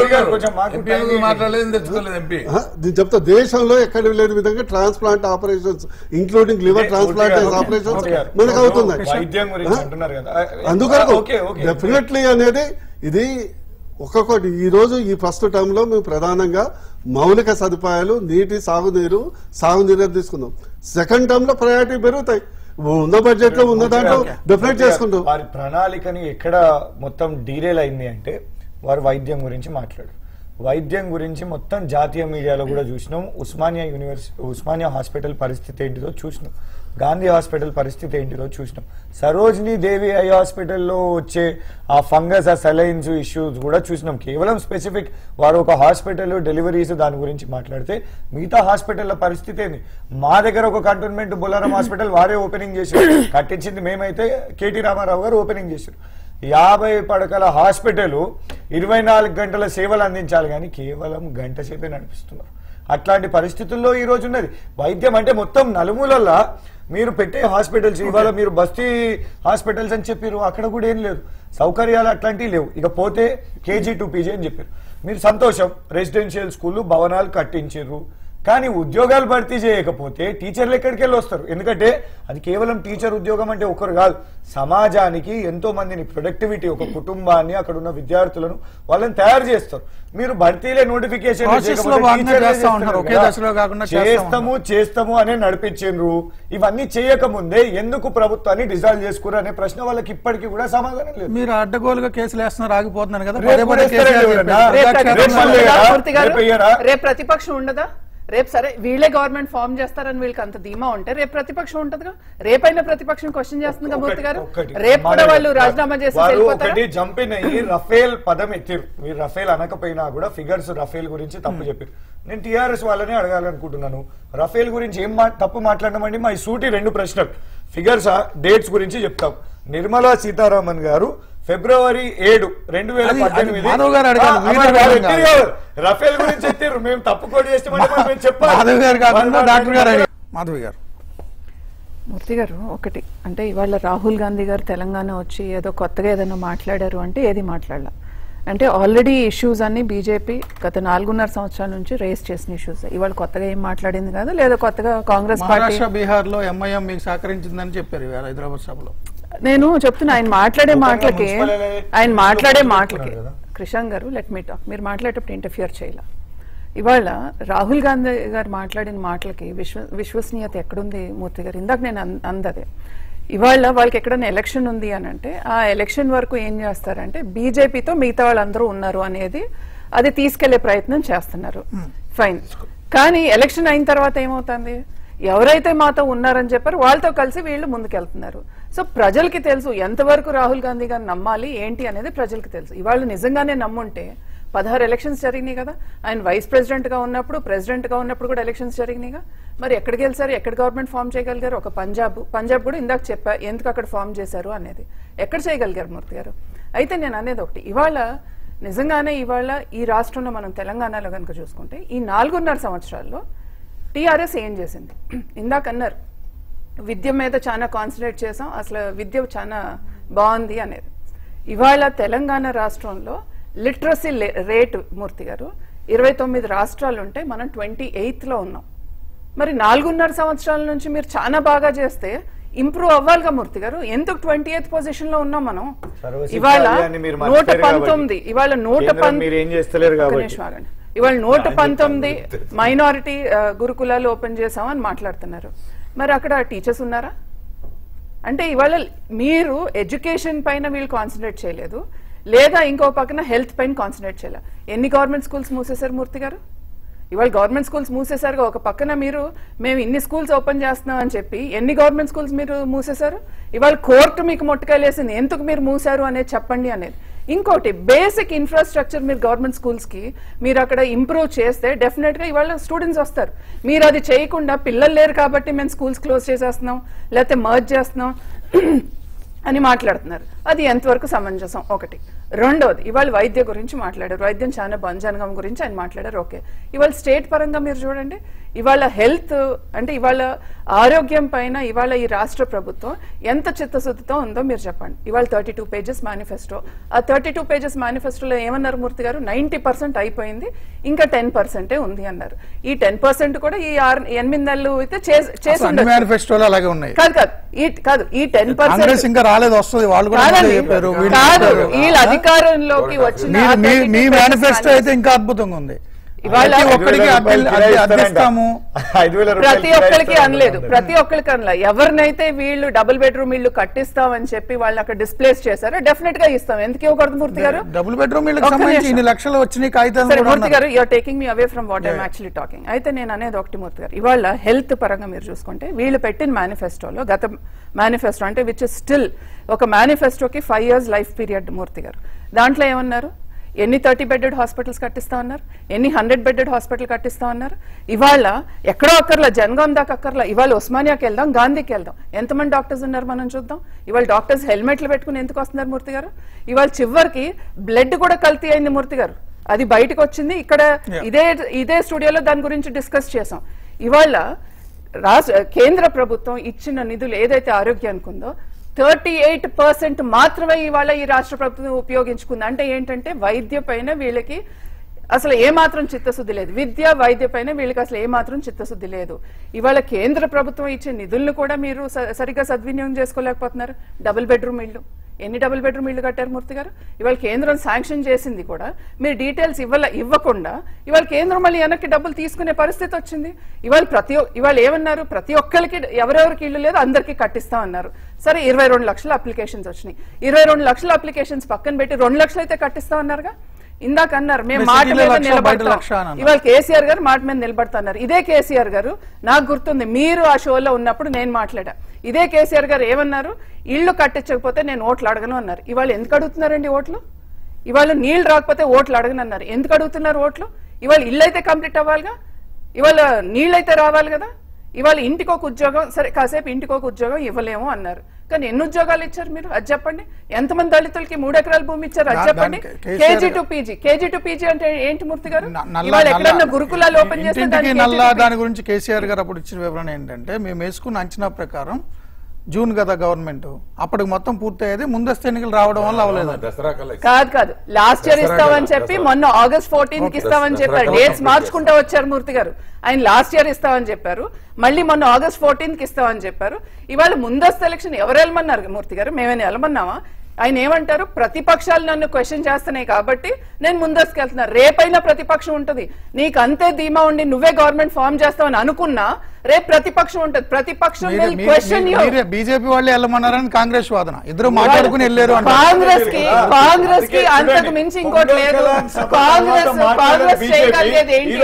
నేను చెప్తా, దేశంలో ఎక్కడ లేని విధంగా transplant operations including liver transplant operations మనకు అవుతున్నాయి. అందుకని డెఫినెట్లీ అనేది ఇది ఒక్కొక్కటి. ఈ రోజు ఈ ఫస్ట్ టర్మ్ లో మేము ప్రధానంగా మౌలిక సదుపాయాలు, నీటి సాగునీరు తీసుకున్నాం. సెకండ్ టర్మ్ లో ప్రయారిటీ పెరుగుతాయి. ఉన్న బడ్జెట్ లో ఉన్న దాంట్లో డెఫినెట్ చేసుకుంటాం. వారి ప్రణాళికని ఎక్కడ మొత్తం డీరేల్ అయింది అంటే వారు వైద్యం గురించి మాట్లాడారు. వైద్యం గురించి మొత్తం జాతీయ మీడియాలో కూడా చూసినాం. ఉస్మానియా హాస్పిటల్ పరిస్థితి ఏంటిదో చూసినాం, గాంధీ హాస్పిటల్ పరిస్థితి ఏంటిదో చూసినాం, సరోజినీ దేవి ఐ హాస్పిటల్లో వచ్చే ఆ ఫంగస్, ఆ సెలైన్స్ ఇష్యూస్ కూడా చూసినాం. కేవలం స్పెసిఫిక్ వారు ఒక హాస్పిటల్ డెలివరీస్ దాని గురించి మాట్లాడితే మిగతా హాస్పిటల్ల పరిస్థితి ఏంది? మా దగ్గర ఒక కంటోన్మెంట్ బొల్లారం హాస్పిటల్ వారే ఓపెనింగ్ చేశారు, కట్టించింది మేమైతే, కేటీ రామారావు గారు ఓపెనింగ్ చేశారు. 50 పడకల హాస్పిటల్ 24 గంటల సేవలు అందించాలి కానీ కేవలం గంట సేపే నడిపిస్తున్నారు. అట్లాంటి పరిస్థితుల్లో ఈ రోజు ఉన్నది. వైద్యం అంటే మొత్తం నలుమూలల్లా మీరు పెట్టే హాస్పిటల్స్, ఇవాళ మీరు బస్తీ హాస్పిటల్స్ అని చెప్పారు, అక్కడ కూడా ఏం లేదు, సౌకర్యాలు అట్లాంటివి లేవు. ఇక పోతే కేజీ టు పీజీ అని చెప్పారు. మీరు సంతోషం, రెసిడెన్షియల్ స్కూళ్ళు భవనాలు కట్టించారు, కానీ ఉద్యోగాలు భర్తీ చేయకపోతే టీచర్లు ఎక్కడికి వెళ్ళి వస్తారు? ఎందుకంటే అది కేవలం టీచర్ ఉద్యోగం అంటే ఒకరు కాదు, సమాజానికి ఎంతో మందిని, ప్రొడక్టివిటీ, ఒక కుటుంబాన్ని, అక్కడ ఉన్న విద్యార్థులను వాళ్ళని తయారు చేస్తారు. మీరు భర్తీలే నోటిఫికేషన్ చేస్తాము అనే నడిపించారు. ఇవన్నీ చేయకముందే ఎందుకు ప్రభుత్వాన్ని డిజాల్వ్ చేసుకున్నారు అనే ప్రశ్న వాళ్ళకి ఇప్పటికీ కూడా సమాధానం లేదు. మీరు అడ్డగోలుగా కేసులు వేస్తున్నారు, ఆగిపోతున్నారు కదా. రేపు ప్రతిపక్షం ఉండదా? రేపు సరే వీళ్ళే గవర్నమెంట్ ఫామ్ చేస్తారని వీళ్ళకి అంత ధీమా ఉంటే రేపు ప్రతిపక్షం ఉంటదిగా. రేపైనా ప్రతిపక్షం క్వశ్చన్ చేస్తుంది మూర్తి గారు. రేపు కూడా వాళ్ళు రాజీనామా చేసి జంపిన రఫేల్ పదం ఎత్తిరు. మీరు రఫేల్ అనకపోయినా కూడా ఫిగర్స్ రఫేల్ గురించి తప్పు చెప్పారు. నేను టీఆర్ఎస్ వాళ్ళని అడగాలనుకుంటున్నాను, రఫేల్ గురించి ఏం తప్పు మాట్లాడమండి? మా సూటి 2 ప్రశ్నలు. ఫిగర్స్, డేట్స్ గురించి చెప్తాం. నిర్మలా సీతారామన్ గారు ఫిబ్రవరి 7, 2018 రఫేల్ గురించి ఎత్తారు. మేము తప్పు కూడా చేస్తామని చెప్పాలి. మూర్తి గారు ఒకటి అంటే, ఇవాళ రాహుల్ గాంధీ గారు తెలంగాణ వచ్చి ఏదో కొత్తగా ఏదైనా మాట్లాడారు అంటే ఏది మాట్లాడాల అంటే ఆల్రెడీ ఇష్యూస్ అన్ని బీజేపీ గత 4.5 సంవత్సరాల నుంచి రేస్ చేసిన ఇష్యూస్. ఇవాళ కొత్తగా ఏం మాట్లాడింది కాదు, లేదా కొత్తగా కాంగ్రెస్ పార్టీ బీహార్ లో ఎంఐఎం మీకు సహకరించిందని చెప్పారు హైదరాబాద్ సభలో. నేను చెప్తున్నా, ఆయన మాట్లాడే మాటలకి కృష్ణ గారు లెట్ మీ టాక్. మీరు మాట్లాడేటప్పుడు ఇంటర్ఫియర్ చేయాల. ఇవాళ రాహుల్ గాంధీ గారు మాట్లాడిన మాటలకి విశ్వసనీయత ఎక్కడుంది మూర్తి గారు? ఇందాక నేను అందదే. ఇవాళ వాళ్ళకి ఎక్కడైనా ఎలక్షన్ ఉంది అని అంటే ఆ ఎలక్షన్ వరకు ఏం చేస్తారంటే బీజేపీతో మిగతా వాళ్ళందరూ ఉన్నారు అనేది అది తీసుకెళ్లే ప్రయత్నం చేస్తున్నారు. ఫైన్. కానీ ఎలక్షన్ అయిన తర్వాత ఏమవుతుంది? ఎవరైతే మాతో ఉన్నారని చెప్పారు వాళ్ళతో కలిసి వీళ్ళు ముందుకెళ్తున్నారు. సో ప్రజలకి తెలుసు ఎంతవరకు రాహుల్ గాంధీ గారిని నమ్మాలి ఏంటి అనేది ప్రజలకి తెలుసు. ఇవాళ నిజంగానే నమ్ముంటే 16 ఎలక్షన్స్ జరిగినాయి కదా. ఆయన వైస్ ప్రెసిడెంట్ గా ఉన్నప్పుడు, ప్రెసిడెంట్ గా ఉన్నప్పుడు కూడా ఎలక్షన్స్ జరిగినాయిగా. మరి ఎక్కడికి వెళ్తారు? ఎక్కడ గవర్నమెంట్ ఫామ్ చేయగలిగారు? ఒక పంజాబ్ కూడా ఇందాక చెప్పా ఎందుకు అక్కడ ఫామ్ చేశారు అనేది. ఎక్కడ చేయగలిగారు మూర్తి గారు? అయితే నేను అనేది ఒకటి, ఇవాళ నిజంగానే ఇవాళ ఈ రాష్ట్రంలో మనం తెలంగాణలో కనుక చూసుకుంటే ఈ 4.5 సంవత్సరాల్లో టీఆర్ఎస్ ఏం చేసింది? ఇందాక అన్నారు విద్య మీద చాలా కాన్సన్ట్రేట్ చేసాం, అసలు విద్య చాలా బాగుంది అనేది. ఇవాళ తెలంగాణ రాష్ట్రంలో లిటరసీ రేట్ మూర్తి గారు 29 రాష్ట్రాలు ఉంటే మనం 28లో ఉన్నాం. మరి 4.5 సంవత్సరాల నుంచి మీరు చాలా బాగా చేస్తే ఇంప్రూవ్ అవ్వాలిగా మూర్తి గారు. ఎందుకు 28th పొజిషన్ లో ఉన్నాం మనం? ఇవాళ 119 ఇవాళ 119 మైనారిటీ గురుకులాలు ఓపెన్ చేసామని మాట్లాడుతున్నారు. మరి అక్కడ టీచర్స్ ఉన్నారా? అంటే ఇవాళ మీరు ఎడ్యుకేషన్ పైన వీళ్ళు కాన్సన్ట్రేట్ చేయలేదు, లేదా ఇంకో పక్కన హెల్త్ పైన కాన్సన్ట్రేట్ చేయలేదు. ఎన్ని గవర్నమెంట్ స్కూల్స్ మూసేశారు మూర్తి గారు? ఇవాళ గవర్నమెంట్ స్కూల్స్ మూసేశారుగా. ఒక పక్కన మీరు మేము ఇన్ని స్కూల్స్ ఓపెన్ చేస్తున్నాం అని చెప్పి ఎన్ని గవర్నమెంట్ స్కూల్స్ మీరు మూసేశారు? ఇవాళ కోర్టు మీకు మొట్టకాయలేసింది, ఎందుకు మీరు మూసారు అనేది చెప్పండి అనేది. ఇంకోటి బేసిక్ ఇన్ఫ్రాస్ట్రక్చర్ మీరు గవర్నమెంట్ స్కూల్స్ కి మీరు అక్కడ ఇంప్రూవ్ చేస్తే డెఫినెట్ గా ఇవాళ స్టూడెంట్స్ వస్తారు. మీరు అది చేయకుండా పిల్లలు లేరు కాబట్టి మేము స్కూల్స్ క్లోజ్ చేసేస్తున్నాం లేకపోతే మర్జ్ చేస్తున్నాం అని మాట్లాడుతున్నారు. అది ఎంతవరకు సమంజసం? ఒకటి. రెండోది, ఇవాళ వైద్య గురించి మాట్లాడారు, వైద్యం చాలా బంజానగం గురించి ఆయన మాట్లాడారు. ఓకే, ఇవాళ స్టేట్ పరంగా మీరు చూడండి, ఇవాళ హెల్త్ అంటే ఇవాళ ఆరోగ్యం పైన ఇవాళ ఈ రాష్ట్ర ప్రభుత్వం ఎంత చిత్తశుద్ధితో ఉందో మీరు చెప్పండి. ఇవాళ 32 పేజెస్ మేనిఫెస్టో. ఆ 32 పేజెస్ మేనిఫెస్టోలో ఏమన్నారు మూర్తి గారు? 90% అయిపోయింది, ఇంకా 10% ఉంది అన్నారు. ఈ 10% కూడా ఈ 8 నెలలు అయితే చేసి మేనిఫెస్టోలో అలాగే ఉన్నాయి. కాదు ఈ 10% ఇంకా రాలేదు, వస్తుంది. వాళ్ళు కూడా చెప్పారు. కాదు, వీళ్ళ అధికారంలోకి వచ్చిన మీ మేనిఫెస్టో అయితే ఇంకా అద్భుతంగా ఉంది. ప్రతి ఒక్కరికి అనలేదు, ప్రతి ఒక్కరికి అనలే. ఎవరినైతే వీళ్ళు డబుల్ బెడ్రూమ్ ఇల్లు కట్టిస్తామని చెప్పి వాళ్ళని అక్కడ డిస్ప్లేస్ చేశారో డెఫినెట్ గా ఇస్తాం. ఎందుకు ఇవ్వకూడదు మూర్తి గారు? డబుల్ బెడ్రూమ్ లక్షలు వచ్చినాయి కాగితాలు. మూర్తి గారు, you're taking me away from what I'm actually talking. అయితే నేను అనేది ఒకటి మూర్తి గారు, ఇవాళ హెల్త్ పరంగా మీరు చూసుకుంటే వీళ్ళు పెట్టిన మేనిఫెస్టోలో, గత మేనిఫెస్టో అంటే విచ్ ఇస్ స్టిల్ ఒక మేనిఫెస్టోకి 5 years లైఫ్ పీరియడ్ మూర్తి గారు. దాంట్లో ఏమన్నారు? ఎన్ని 30-bedded హాస్పిటల్స్ కట్టిస్తా ఉన్నారు, ఎన్ని 100-bedded హాస్పిటల్ కట్టిస్తా ఉన్నారు. ఇవాళ ఎక్కడో అక్కర్లా, జనగాం దాకా అక్కర్లా, ఇవాళ ఉస్మానియాకి వెళ్దాం, గాంధీకి వెళ్దాం, ఎంతమంది డాక్టర్స్ ఉన్నారు మనం చూద్దాం. ఇవాళ డాక్టర్స్ హెల్మెట్లు పెట్టుకుని ఎందుకు వస్తున్నారు మూర్తి గారు? ఇవాళ చివరికి బ్లడ్ కూడా కల్తీ అయింది మూర్తి గారు, అది బయటకు వచ్చింది. ఇక్కడ ఇదే స్టూడియోలో దాని గురించి డిస్కస్ చేసాం. ఇవాళ కేంద్ర ప్రభుత్వం ఇచ్చిన నిధులు ఏదైతే ఆరోగ్యానికి ఉందో 38% మాత్రమే ఇవాళ ఈ రాష్ట్ర ప్రభుత్వం ఉపయోగించుకుంది. అంటే ఏంటంటే వైద్య పైన వీళ్ళకి అసలు ఏమాత్రం చిత్తశుద్ధి లేదు, విద్య వైద్య పైన వీళ్ళకి అసలు ఏమాత్రం చిత్తశుద్ధి లేదు. ఇవాళ కేంద్ర ప్రభుత్వం ఇచ్చే నిధులను కూడా మీరు సరిగ్గా సద్వినియోగం చేసుకోలేకపోతున్నారు. డబుల్ బెడ్రూమ్ ఇల్లు, ఎన్ని డబుల్ బెడ్రూమ్ ఇల్లు కట్టారు మూర్తి గారు? ఇవాళ కేంద్రం శాంక్షన్ చేసింది కూడా మీరు డీటెయిల్స్ ఇవ్వకుండా ఇవాళ కేంద్రం మళ్ళీ వెనక్కి డబ్బులు తీసుకునే పరిస్థితి వచ్చింది. ఇవాళ ఏమన్నారు? ప్రతి ఒక్కరికి ఎవరెవరికి ఇల్లు లేదు అందరికీ కట్టిస్తాం అన్నారు. సరే, 22 లక్షల అప్లికేషన్స్ వచ్చినాయి. 22 లక్షల అప్లికేషన్స్ పక్కన పెట్టి 2 లక్షలు అయితే కట్టిస్తాం అన్నారుగా. ఇందాక అన్నారు మేము మాట మీద నిలబడతాం. ఇవాళ కేసీఆర్ గారు మాట మీద నిలబడతాన్నారు. ఇదే కేసీఆర్ గారు, నాకు గుర్తుంది మీరు ఆ షోలో ఉన్నప్పుడు నేను మాట్లాడా, ఇదే కేసీఆర్ గారు ఏమన్నారు? ఇళ్లు కట్టించకపోతే నేను ఓట్లు అడగను అన్నారు. ఇవాళ ఎందుకు అడుగుతున్నారండి ఓట్లు? ఇవాళ నీళ్లు రాకపోతే ఓట్లు అడగనన్నారు. ఎందుకు అడుగుతున్నారు ఓట్లు? ఇవాళ ఇల్లు అయితే కంప్లీట్ అవ్వాలిగా, ఇవాళ నీళ్ళైతే రావాలి కదా. ఇవాళ ఇంటికి ఒక ఉద్యోగం, సరే కాసేపు ఇంటికి ఒక ఉద్యోగం ఇవ్వలేము అన్నారు. కానీ ఎన్ని ఉద్యోగాలు ఇచ్చారు మీరు? అది చెప్పండి. ఎంతమంది దళితులకి 3 ఎకరాల భూమి ఇచ్చారు? అది చెప్పండి. కేజీ టు పీజీ అంటే ఏంటి మూర్తి గారు? ఇవాళ ఎక్కడన్నా గురుకులాలు ఓపెన్ చేస్తే దాని గురించి కేసీఆర్ గారు అప్పుడు ఇచ్చిన వివరణ ఏంటంటే, మేము వేసుకున్న అంచనా ప్రకారం జూన్ కదా గవర్నమెంట్, అప్పటికి మొత్తం పూర్తయ్యేది, ముందస్తు ఎన్నికలు రావడం వల్ల అవ్వలేదు. కాదు, లాస్ట్ ఇయర్ ఇస్తామని చెప్పి మొన్న August 14th ఇస్తామని చెప్పారు. డేట్స్ మార్చుకుంటూ వచ్చారు మూర్తి గారు. ఆయన లాస్ట్ ఇయర్ ఇస్తామని చెప్పారు, మళ్ళీ మొన్న August 14th ఇస్తామని చెప్పారు. ఇవాళ ముందస్తు ఎలక్షన్ ఎవరు వెళ్ళమన్నారు మూర్తి గారు? మేమైనా వెళ్ళమన్నామా? ఆయన ఏమంటారు? ప్రతిపక్షాలు నన్ను క్వశ్చన్ చేస్తున్నాయి కాబట్టి నేను ముందస్తుకు వెళ్తున్నా, రేపైనా ప్రతిపక్షం ఉంటుంది. నీకు అంతే ధీమా ఉండి నువ్వే గవర్నమెంట్ ఫామ్ చేస్తావని అనుకున్నా రేపు ప్రతిపక్షం ఉంటుంది. ప్రతిపక్షం బీజేపీ వాళ్ళు వెళ్ళమన్నారని కాంగ్రెస్ వాదన, ఇద్దరు మాట్లాడుకుని వెళ్ళారు. కాంగ్రెస్ కి అంతకు మించి ఇంకోటి లేదు. కాంగ్రెస్ చేయగలిగేది ఏంటి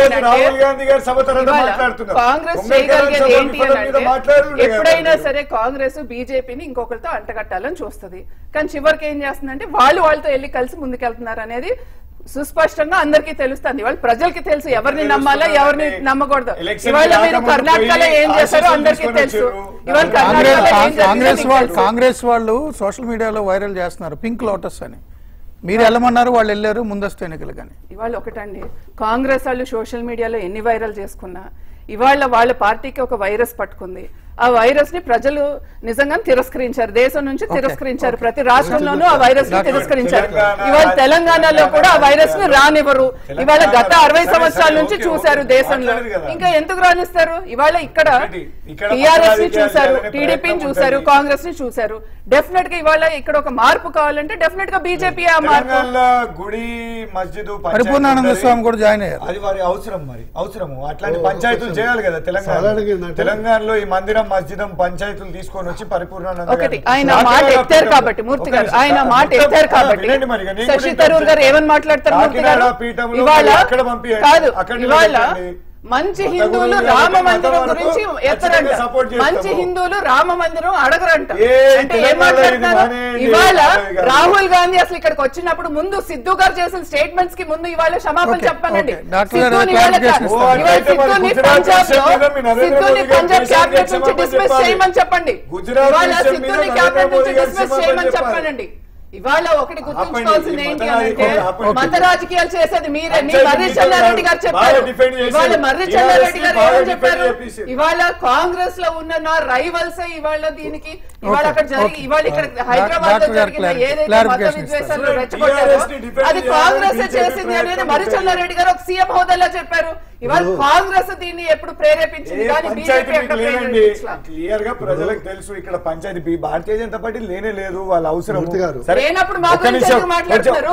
అంటే ఎప్పుడైనా సరే కాంగ్రెస్ బీజేపీని ఇంకొకరితో అంటగట్టాలని చూస్తుంది. కానీ చివరికి ఏం చేస్తుందంటే వాళ్ళతో వెళ్ళి కలిసి ముందుకెళ్తున్నారు అనేది సుస్పష్టంగా అందరికీ తెలుస్తుంది. ఇవాళ ప్రజలకి తెలుసు ఎవరిని నమ్మాలా ఎవరిని నమ్మకూడదు. ఇవాళ మీరు కర్ణాటకలో ఏం చేశారో అందరికీ తెలుసు. ఇవాళ కాంగ్రెస్ వాళ్ళు సోషల్ మీడియాలో వైరల్ చేస్తున్నారు పింక్ లోటస్ అని. మీరు వెళ్ళమన్నారు, వాళ్ళు వెళ్ళారు ముందస్తు ఎన్నికలు. కానీ ఇవాళ ఒకటండి, కాంగ్రెస్ వాళ్ళు సోషల్ మీడియాలో ఎన్ని వైరల్ చేసుకున్నా ఇవాళ వాళ్ళ పార్టీకి ఒక వైరస్ పట్టుకుంది. ఆ వైరస్ ని ప్రజలు నిజంగా తిరస్కరించారు, దేశం నుంచి తిరస్కరించారు, ప్రతి రాష్ట్రంలోనూ ఆ వైరస్ ని తిరస్కరించారు. ఇవాళ తెలంగాణలో కూడా ఆ వైరస్ ను రానివ్వరు. ఇవాళ గత 60 సంవత్సరాల నుంచి చూశారు దేశంలో, ఇంకా ఎందుకు రానిస్తారు? ఇవాళ ఇక్కడ టిఆర్ఎస్ ని చూశారు, టీడీపీని చూశారు, కాంగ్రెస్ ని చూశారు. డెఫినెట్ గా ఇవాళ ఇక్కడ ఒక మార్పు కావాలంటే డెఫినెట్ గా బీజేపీ ఆ మార్పు. గుడి మస్జిద్ పరిపూర్ణానంద స్వామి కూడా జాయిన్ అయ్యారు. అది వారి అవసరం, మరి అవసరము అట్లాంటి పంచాయతీలు చేయాలి కదా తెలంగాణలో. ఈ మందిరం మస్జిదం పంచాయతీలు తీసుకొని వచ్చి పరిపూర్ణానంద ఒకటి ఆయన మాట ఎత్తారు కాబట్టి, మూర్తి గారు ఆయన మాట ఎత్తారు కాబట్టి శశి తరూర్ గారు ఏమని మాట్లాడతారు? మూర్తి గారు ఇవాళ కాదు, ఇవాళ మంచి హిందువులు రామ మందిరం గురించి ఎత్తరంట, మంచి హిందువులు రామ మందిరం అడగరంట. అంటే ఏం మాట్లాడుతున్నారు? ఇవాళ రాహుల్ గాంధీ అసలు ఇక్కడికి వచ్చినప్పుడు ముందు సిద్ధు గారు చేసిన స్టేట్మెంట్స్ కి ముందు ఇవాళ క్షమాపణ చెప్పానండి. సిద్ధుని పంజాబ్ క్యాబినెట్ నుంచి డిస్మిస్ చేయమని చెప్పండి. ఇవాళ సిద్ధుని క్యాబినెట్ నుంచి డిస్మిస్ చేయమని చెప్పానండి. ఇవాళ ఒకటి గుర్తుంచుకోవాల్సింది ఏంటి అంటే మత రాజకీయాలు చేసేది మీరే. మీ మర్రి చెన్నారెడ్డి గారు చెప్పారు, ఇవాళ మర్రి చెన్నారెడ్డి గారు ఏమని చెప్పారు? ఇవాళ కాంగ్రెస్ లో ఉన్న నా రైవల్స్ ఇవాళ దీనికి ఇవాళ అక్కడ జరిగి ఇవాళ ఇక్కడ హైదరాబాద్ లో జరిగిన ఏదైతే మత విద్వేషాలు రెచ్చగొట్టారో అది కాంగ్రెస్ చేసింది అనేది మర్రి చెన్నారెడ్డి గారు ఒక సీఎం హోదాలో చెప్పారు. ఇవాళ కాంగ్రెస్ దీన్ని ఎప్పుడు ప్రేరేపించింది కానీ బీజేపీ క్లియర్ గా ప్రజలకు తెలుసు ఇక్కడ పంచాయతీ భారతీయ జనతా పార్టీ లేనే లేదు. వాళ్ళ అవసరం లేనప్పుడు మా గురించి మాట్లాడుతున్నారు.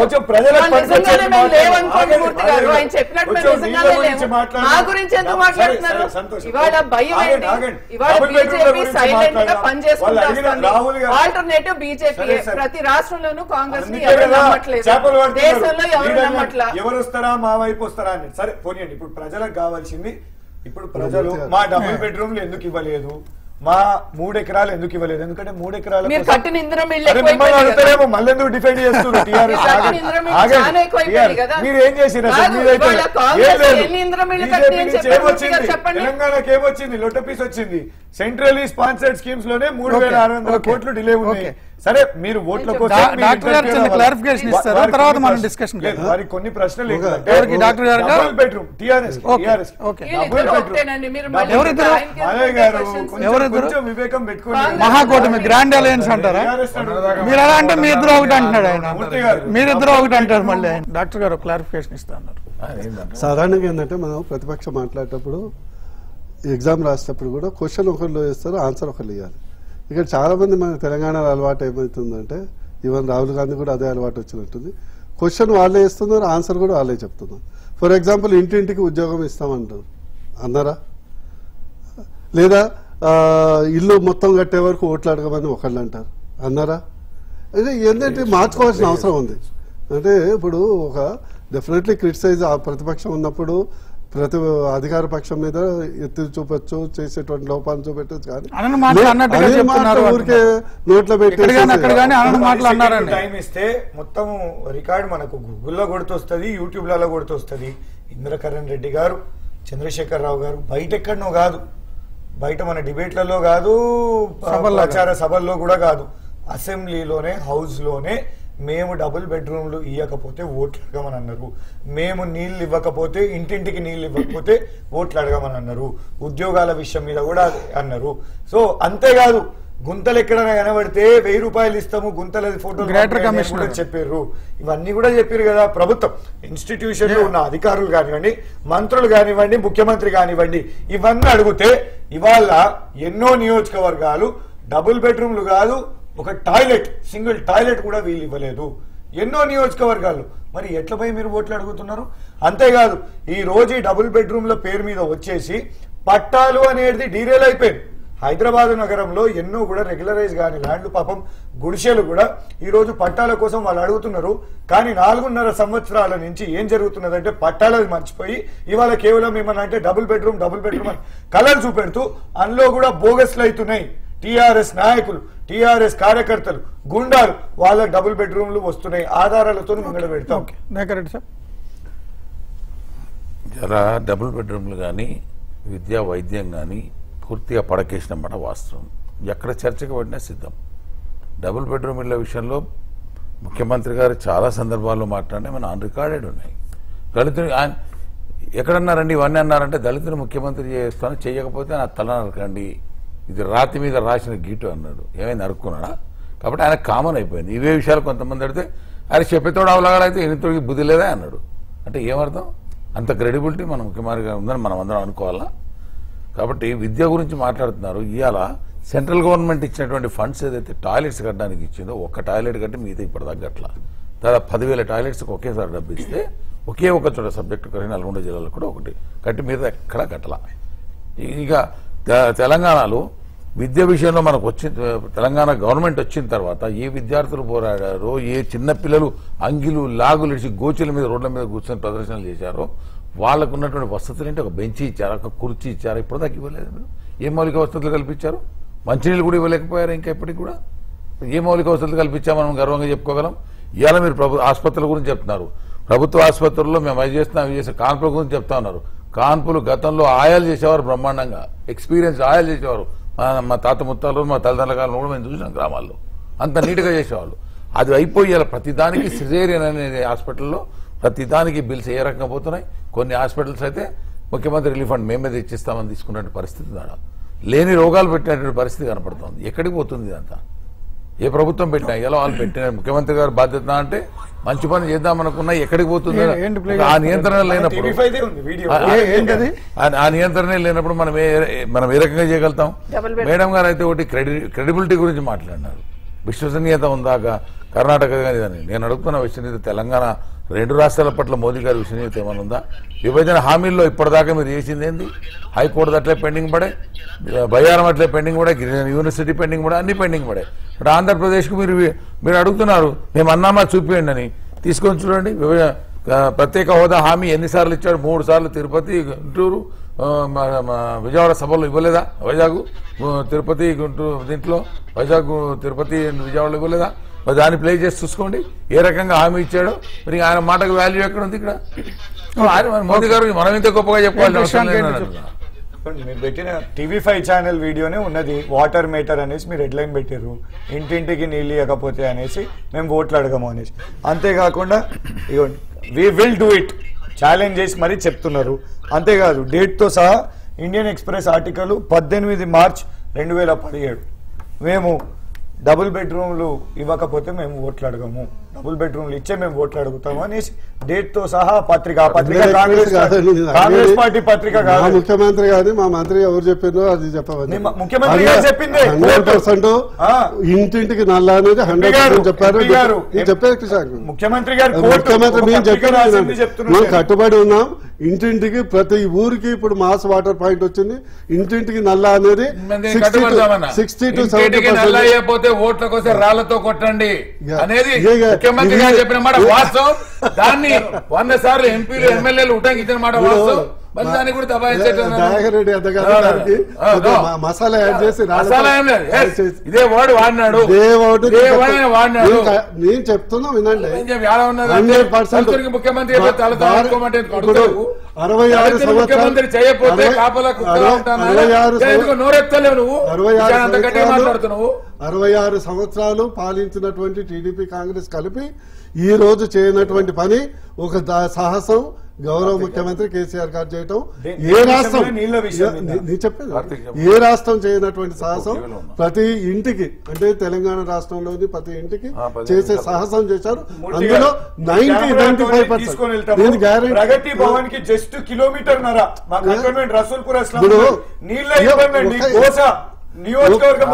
ఆయన చెప్పినట్టు నిజంగానే లేవు, మా గురించి ఎందుకు మాట్లాడుతున్నారు? ఇవాళ భయం ఏంటి? ఇవాళ బీజేపీ సైలెంట్ గా పనిచేసుకుంటూ వస్తుంది. Alternative BJP. ప్రతి రాష్ట్రంలోనూ కాంగ్రెస్ ని ఎవరు నమ్మట్లేదు, దేశంలో ఎవరు నమ్మట్లా. ఎవరు వస్తారా మా వైపు వస్తారా అని. సరే పోనీయండి, ఇప్పుడు ప్రజలకు కావాల్సింది, ఇప్పుడు ప్రజలు మా డబుల్ బెడ్రూమ్లు ఎందుకు ఇవ్వలేదు, మా 3 ఎకరాలు ఎందుకు ఇవ్వలేదు? ఎందుకంటే 3 ఎకరాలు మళ్ళీ ఎందుకు డిఫెండ్ చేస్తున్నారు? మీరు ఏం చేసినారు? తెలంగాణకి ఏమొచ్చింది? లొట్టపీస్ వచ్చింది. సెంట్రల్లీ స్పాన్సర్డ్ స్కీమ్స్ లోనే 3600 కోట్లు డిలే ఉన్నాయి. సరే మీరు ఓట్ల కోసం క్లారిఫికేషన్ ఇస్తారు, తర్వాత మనం డిస్కషన్. వారికి కొన్ని ప్రశ్నలు డబుల్ బెడ్రూమ్ టీఆర్ఎస్ కొంచెం వివేకం పెట్టుకోండి. మహాకూటమి గ్రాండ్ అలయన్స్ అంటారా? మీరు ఎలా అంటే మీ ఇద్దరు ఒకటి అంటున్నాడు ఆయన, మీరిద్దరు ఒకటి అంటారు మళ్ళీ. డాక్టర్ గారు క్లారిఫికేషన్ ఇస్తున్నారు. సాధారణంగా ఏంటంటే మనం ప్రతిపక్షం మాట్లాడేటప్పుడు ఎగ్జామ్ రాసేటప్పుడు కూడా క్వశ్చన్ ఒకళ్ళు వేస్తారు, ఆన్సర్ ఒకళ్ళు ఇవ్వాలి. ఇక్కడ చాలా మంది మన తెలంగాణలో అలవాటు ఏమవుతుందంటే, ఈవెన్ రాహుల్ గాంధీ కూడా అదే అలవాటు వచ్చినట్టుంది. క్వశ్చన్ వాళ్ళే ఇస్తున్నారు, ఆన్సర్ కూడా వాళ్ళే చెప్తున్నారు. ఫర్ ఎగ్జాంపుల్ ఇంటింటికి ఉద్యోగం ఇస్తామంటారు, అన్నారా? లేదా ఇల్లు మొత్తం కట్టే వరకు ఓట్లు అడగమని ఒకళ్ళు అంటారు, అన్నారా? అంటే ఏంటంటే మార్చుకోవాల్సిన అవసరం ఉంది. అంటే ఇప్పుడు ఒక డెఫినెట్లీ క్రిటిసైజ్ ఆ ప్రతిపక్షం ఉన్నప్పుడు ప్రతి అధికార పక్షం మీద ఎత్తి చూపొచ్చు, చేసేటువంటి లోపాలను చూపెట్టచ్చు. కానీ ఊరికే నోట్లో పెట్టి టైం ఇస్తే మొత్తం రికార్డు మనకు గూగుల్లో కొడుతొస్తుంది, యూట్యూబ్లలో కొడుతొస్తుంది. ఇంద్రకరణ్ రెడ్డి గారు, చంద్రశేఖరరావు గారు బయట ఎక్కడనో కాదు, బయట మన డిబేట్లలో కాదు, ప్రచార సభల్లో కూడా కాదు, అసెంబ్లీలోనే హౌస్ లోనే మేము డబుల్ బెడ్రూమ్లు ఇవ్వకపోతే ఓట్లు అడగమని అన్నారు, మేము నీళ్లు ఇవ్వకపోతే ఇంటింటికి నీళ్లు ఇవ్వకపోతే ఓట్లు అడగమని అన్నారు, ఉద్యోగాల విషయం మీద కూడా అన్నారు. సో అంతేకాదు, గుంతలు ఎక్కడైనా కనబడితే 1000 రూపాయలు ఇస్తాము, గుంతల ఫోటోలు కూడా చెప్పారు. ఇవన్నీ కూడా చెప్పారు కదా. ప్రభుత్వం ఇన్స్టిట్యూషన్ లో ఉన్న అధికారులు కానివ్వండి, మంత్రులు కానివ్వండి, ముఖ్యమంత్రి కానివ్వండి, ఇవన్నీ అడిగితే ఇవాళ ఎన్నో నియోజకవర్గాలు డబుల్ బెడ్రూమ్లు కాదు, ఒక టాయిలెట్, సింగిల్ టాయిలెట్ కూడా వీలు ఇవ్వలేదు. ఎన్నో నియోజకవర్గాలు. మరి ఎట్లా పోయి మీరు ఓట్లు అడుగుతున్నారు? అంతేకాదు, ఈ రోజు ఈ డబుల్ బెడ్రూమ్ల పేరు మీద వచ్చేసి పట్టాలు అనేది డీరేల్ అయిపోయింది. హైదరాబాద్ నగరంలో ఎన్నో కూడా రెగ్యులరైజ్ కాని ల్యాండ్లు, పాపం గుడిసెలు కూడా ఈ రోజు పట్టాల కోసం వాళ్ళు అడుగుతున్నారు. కానీ 4.5 సంవత్సరాల నుంచి ఏం జరుగుతున్నదంటే పట్టాలది మర్చిపోయి ఇవాళ కేవలం ఏమన్నా అంటే డబుల్ బెడ్రూమ్ అని కలర్ చూపెడుతూ అందులో కూడా బోగస్లు అవుతున్నాయి. టీఆర్ఎస్ నాయకులు, టీఆర్ఎస్ కార్యకర్తలు, గుండాలు వాళ్ళ డబుల్ బెడ్రూమ్లు వస్తున్నాయి. ఆధారాలతో ముంగడ పెడతాం. జరా డబుల్ బెడ్రూమ్లు కానీ విద్యా వైద్యం కానీ పూర్తిగా పడకేసిన మాట వాస్తవం. ఎక్కడ చర్చకు పడినా సిద్ధం. డబుల్ బెడ్రూమ్ ఇళ్ల విషయంలో ముఖ్యమంత్రి గారు చాలా సందర్భాల్లో మాట్లాడినా మన ఆన్ రికార్డెడ్ ఉన్నాయి. దళితుని ఎక్కడన్నారండి ఇవన్నీ అన్నారంటే దళితుని ముఖ్యమంత్రి చేస్తాను, చేయకపోతే నా తల నరకండి ఇది రాతి మీద రాసిన గీటు అన్నాడు. ఏమైనా అరుక్కున్నాడా? కాబట్టి ఆయన కామన్ అయిపోయింది. ఇవే విషయాలు కొంతమంది అడితే ఆయన చెప్పేతోడు అవలాగాలైతే ఎనితోడికి బుద్ధి లేదా అన్నాడు. అంటే ఏమర్థం? అంత క్రెడిబిలిటీ మన ముఖ్యమంత్రిగా ఉందని మనం అందరం అనుకోవాలా? కాబట్టి విద్య గురించి మాట్లాడుతున్నారు. ఇవాళ సెంట్రల్ గవర్నమెంట్ ఇచ్చినటువంటి ఫండ్స్ ఏదైతే టాయిలెట్స్ కట్టడానికి ఇచ్చిందో ఒక్క టాయిలెట్ కట్టి మీద ఇప్పుడు తగ్గట్లా దాదాపు 10,000 టాయిలెట్స్కి ఒకేసారి డబ్బు ఇస్తే ఒకే ఒక చోట సబ్జెక్టు కలిగి నల్గొండ జిల్లాలో కూడా ఒకటి కట్టి మీద ఎక్కడా కట్టలా. ఇక తెలంగాణలో విద్య విషయంలో మనకు తెలంగాణ గవర్నమెంట్ వచ్చిన తర్వాత ఏ విద్యార్థులు పోరాడారో, ఏ చిన్నపిల్లలు అంగిలు లాగులు ఇచ్చి గోచుల మీద రోడ్ల మీద కూర్చొని ప్రదర్శనలు చేశారో వాళ్ళకు ఉన్నటువంటి వసతులు ఏంటి? ఒక బెంచి ఇచ్చారు, ఒక కుర్చీ ఇచ్చారు. ఇప్పుడు దాకా ఇవ్వలేదు. మీరు ఏ మౌలిక వసతులు కల్పించారు? మంచినీళ్ళు కూడా ఇవ్వలేకపోయారు. ఇంకా ఎప్పటికి కూడా ఏ మౌలిక వసతులు కల్పించామని మనం గర్వంగా చెప్పుకోగలం? ఇవాళ మీరు ఆసుపత్రుల గురించి చెప్తున్నారు. ప్రభుత్వ ఆసుపత్రుల్లో మేము అవి చేస్తున్నాం, అవి చేసిన కాన్పుల గురించి చెప్తా ఉన్నారు. కాన్పులు గతంలో ఆయాలు చేసేవారు, బ్రహ్మాండంగా ఎక్స్పీరియన్స్ ఆయాలు చేసేవారు. మా తాత ముత్తాలు, మా తల్లిదండ్రుల కాలం కూడా మేము చూసినాం గ్రామాల్లో. అంత నీట్గా చేసేవాళ్ళు. అది అయిపోయి ప్రతిదానికి సిజేరియన్ అనే హాస్పిటల్లో ప్రతిదానికి బిల్స్ ఏ రకంగా పోతున్నాయి. కొన్ని హాస్పిటల్స్ అయితే ముఖ్యమంత్రి రిలీఫ్ ఫండ్ మేమే తెచ్చిస్తామని తీసుకున్నటువంటి పరిస్థితి ఉన్నాడు. లేని రోగాలు పెట్టినటువంటి పరిస్థితి కనపడుతుంది. ఎక్కడికి పోతుంది ఇదంతా? ఏ ప్రభుత్వం పెట్టినా ఇలా వాళ్ళు పెట్టిన ముఖ్యమంత్రి గారు బాధ్యత అంటే మంచి పని చేద్దామనుకున్నా ఎక్కడికి పోతుంది? ఆ నియంత్రణ లేనప్పుడు ఆ నియంత్రణ లేనప్పుడు మనం ఏ రకంగా చేయగలుగుతాం? మేడం గారు అయితే ఒకటి క్రెడిబిలిటీ గురించి మాట్లాడినారు. విశ్వసనీయత ఉందాక కర్ణాటక కానీ నేను అడుగుతున్న విశ్వసనీయత తెలంగాణ 2 రాష్ట్రాల పట్ల మోదీ గారి విశ్వసనీయత ఏమైనా ఉందా? విభజన హామీల్లో ఇప్పటిదాకా మీరు చేసింది ఏంది? హైకోర్టు అట్లే పెండింగ్ పడే, బయ్యారం అట్లే పెండింగ్ పడే, గిరిజన యూనివర్సిటీ పెండింగ్ పడే, అన్ని పెండింగ్ పడే. ఇప్పుడు ఆంధ్రప్రదేశ్కు మీరు అడుగుతున్నారు మేము అన్నామా చూపించండి అని. తీసుకొని చూడండి. ప్రత్యేక హోదా హామీ ఎన్నిసార్లు ఇచ్చాడు? 3 సార్లు తిరుపతి, గుంటూరు, విజయవాడ సభలో ఇవ్వలేదా? వైజాగ్, తిరుపతి, గుంటూరు, దీంట్లో వైజాగ్, తిరుపతి, విజయవాడలో ఇవ్వలేదా? మరి దాన్ని ప్లే చేసి చూసుకోండి ఏ రకంగా హామీ ఇచ్చాడో. మరి ఆయన మాటకు వాల్యూ ఎక్కడ ఉంది? ఇక్కడ మోదీ గారు మనం ఇంత గొప్పగా చెప్పుకోవాలి అవసరం లేదు. మీరు పెట్టిన TV5 ఛానల్ వీడియోనే ఉన్నది. వాటర్ మీటర్ అనేసి మీరు హెడ్లైన్ పెట్టారు. ఇంటింటికి నీళ్ళు ఇవ్వకపోతే అనేసి మేము ఓట్లు అడగము అనేసి. అంతేకాకుండా we will do it challenge చేసి మరీ చెప్తున్నారు. అంతేకాదు డేట్తో సహా ఇండియన్ ఎక్స్ప్రెస్ ఆర్టికల్ 18 మార్చ్ 2017 మేము డబుల్ బెడ్రూమ్లు ఇవ్వకపోతే మేము ఓట్లు అడగము, డబుల్ బెడ్రూమ్లు ఇచ్చే మేము ఓట్లు అడుగుతాము అనేసి డేట్ తో సహా పత్రిక కాంగ్రెస్ పార్టీ పత్రిక కాదు. ముఖ్యమంత్రి గారు మా మంత్రి ఎవరు చెప్పారో అది చెప్పవాలి. ముఖ్యమంత్రి గారు చెప్పింది 100% ఇంటింటికి నల్ల అనేది 100% చెప్పారు. చెప్పారు ముఖ్యమంత్రి గారు. ముఖ్యమంత్రి మేము చెప్పారు మేము కట్టుబడి ఉన్నాం. ఇంటింటికి ప్రతి ఊరికి ఇప్పుడు మాస్ వాటర్ పాయింట్ వచ్చింది. ఇంటింటికి నల్ల అనేది 60 to 70% ఓట్ల కోసం రాళ్లతో కొట్టండి అనేది ముఖ్యమంత్రి గారు చెప్పిన మాట వాస్తవం. దాన్ని 100 సార్లు ఎంపీలు ఎమ్మెల్యేలు ఉటంకించిన మాట వాస్తవం. దాన్ని కూడా దయాకరెడ్డి మసాలా యాడ్ చేసి ఇదే వర్డ్ వాడినాడు. నేను చెప్తున్నా వినండి. 100% ముఖ్యమంత్రి 66 ముఖ్యమంత్రి చేయకపోతే కాపలకు నోరెత్తలేవు నువ్వు. 66 సంవత్సరాలు పాలించినటువంటి టీడీపీ కాంగ్రెస్ కలిపి ఈ రోజు చేయనటువంటి పని ఒక సాహసం గౌరవ ముఖ్యమంత్రి కేసీఆర్ గారు చేయటం. ఏ రాష్ట్రం ఏ రాష్ట్రం చేయనటువంటి సాహసం ప్రతి ఇంటికి అంటే తెలంగాణ రాష్ట్రంలోని ప్రతి ఇంటికి చేసే సాహసం చేశారు. అందులో 90-95% నేను గ్యారెంటీ. ప్రగతి భవన్ కి జస్ట్ కిలోమీటర్ రసూల్పుర నియోజకవర్గం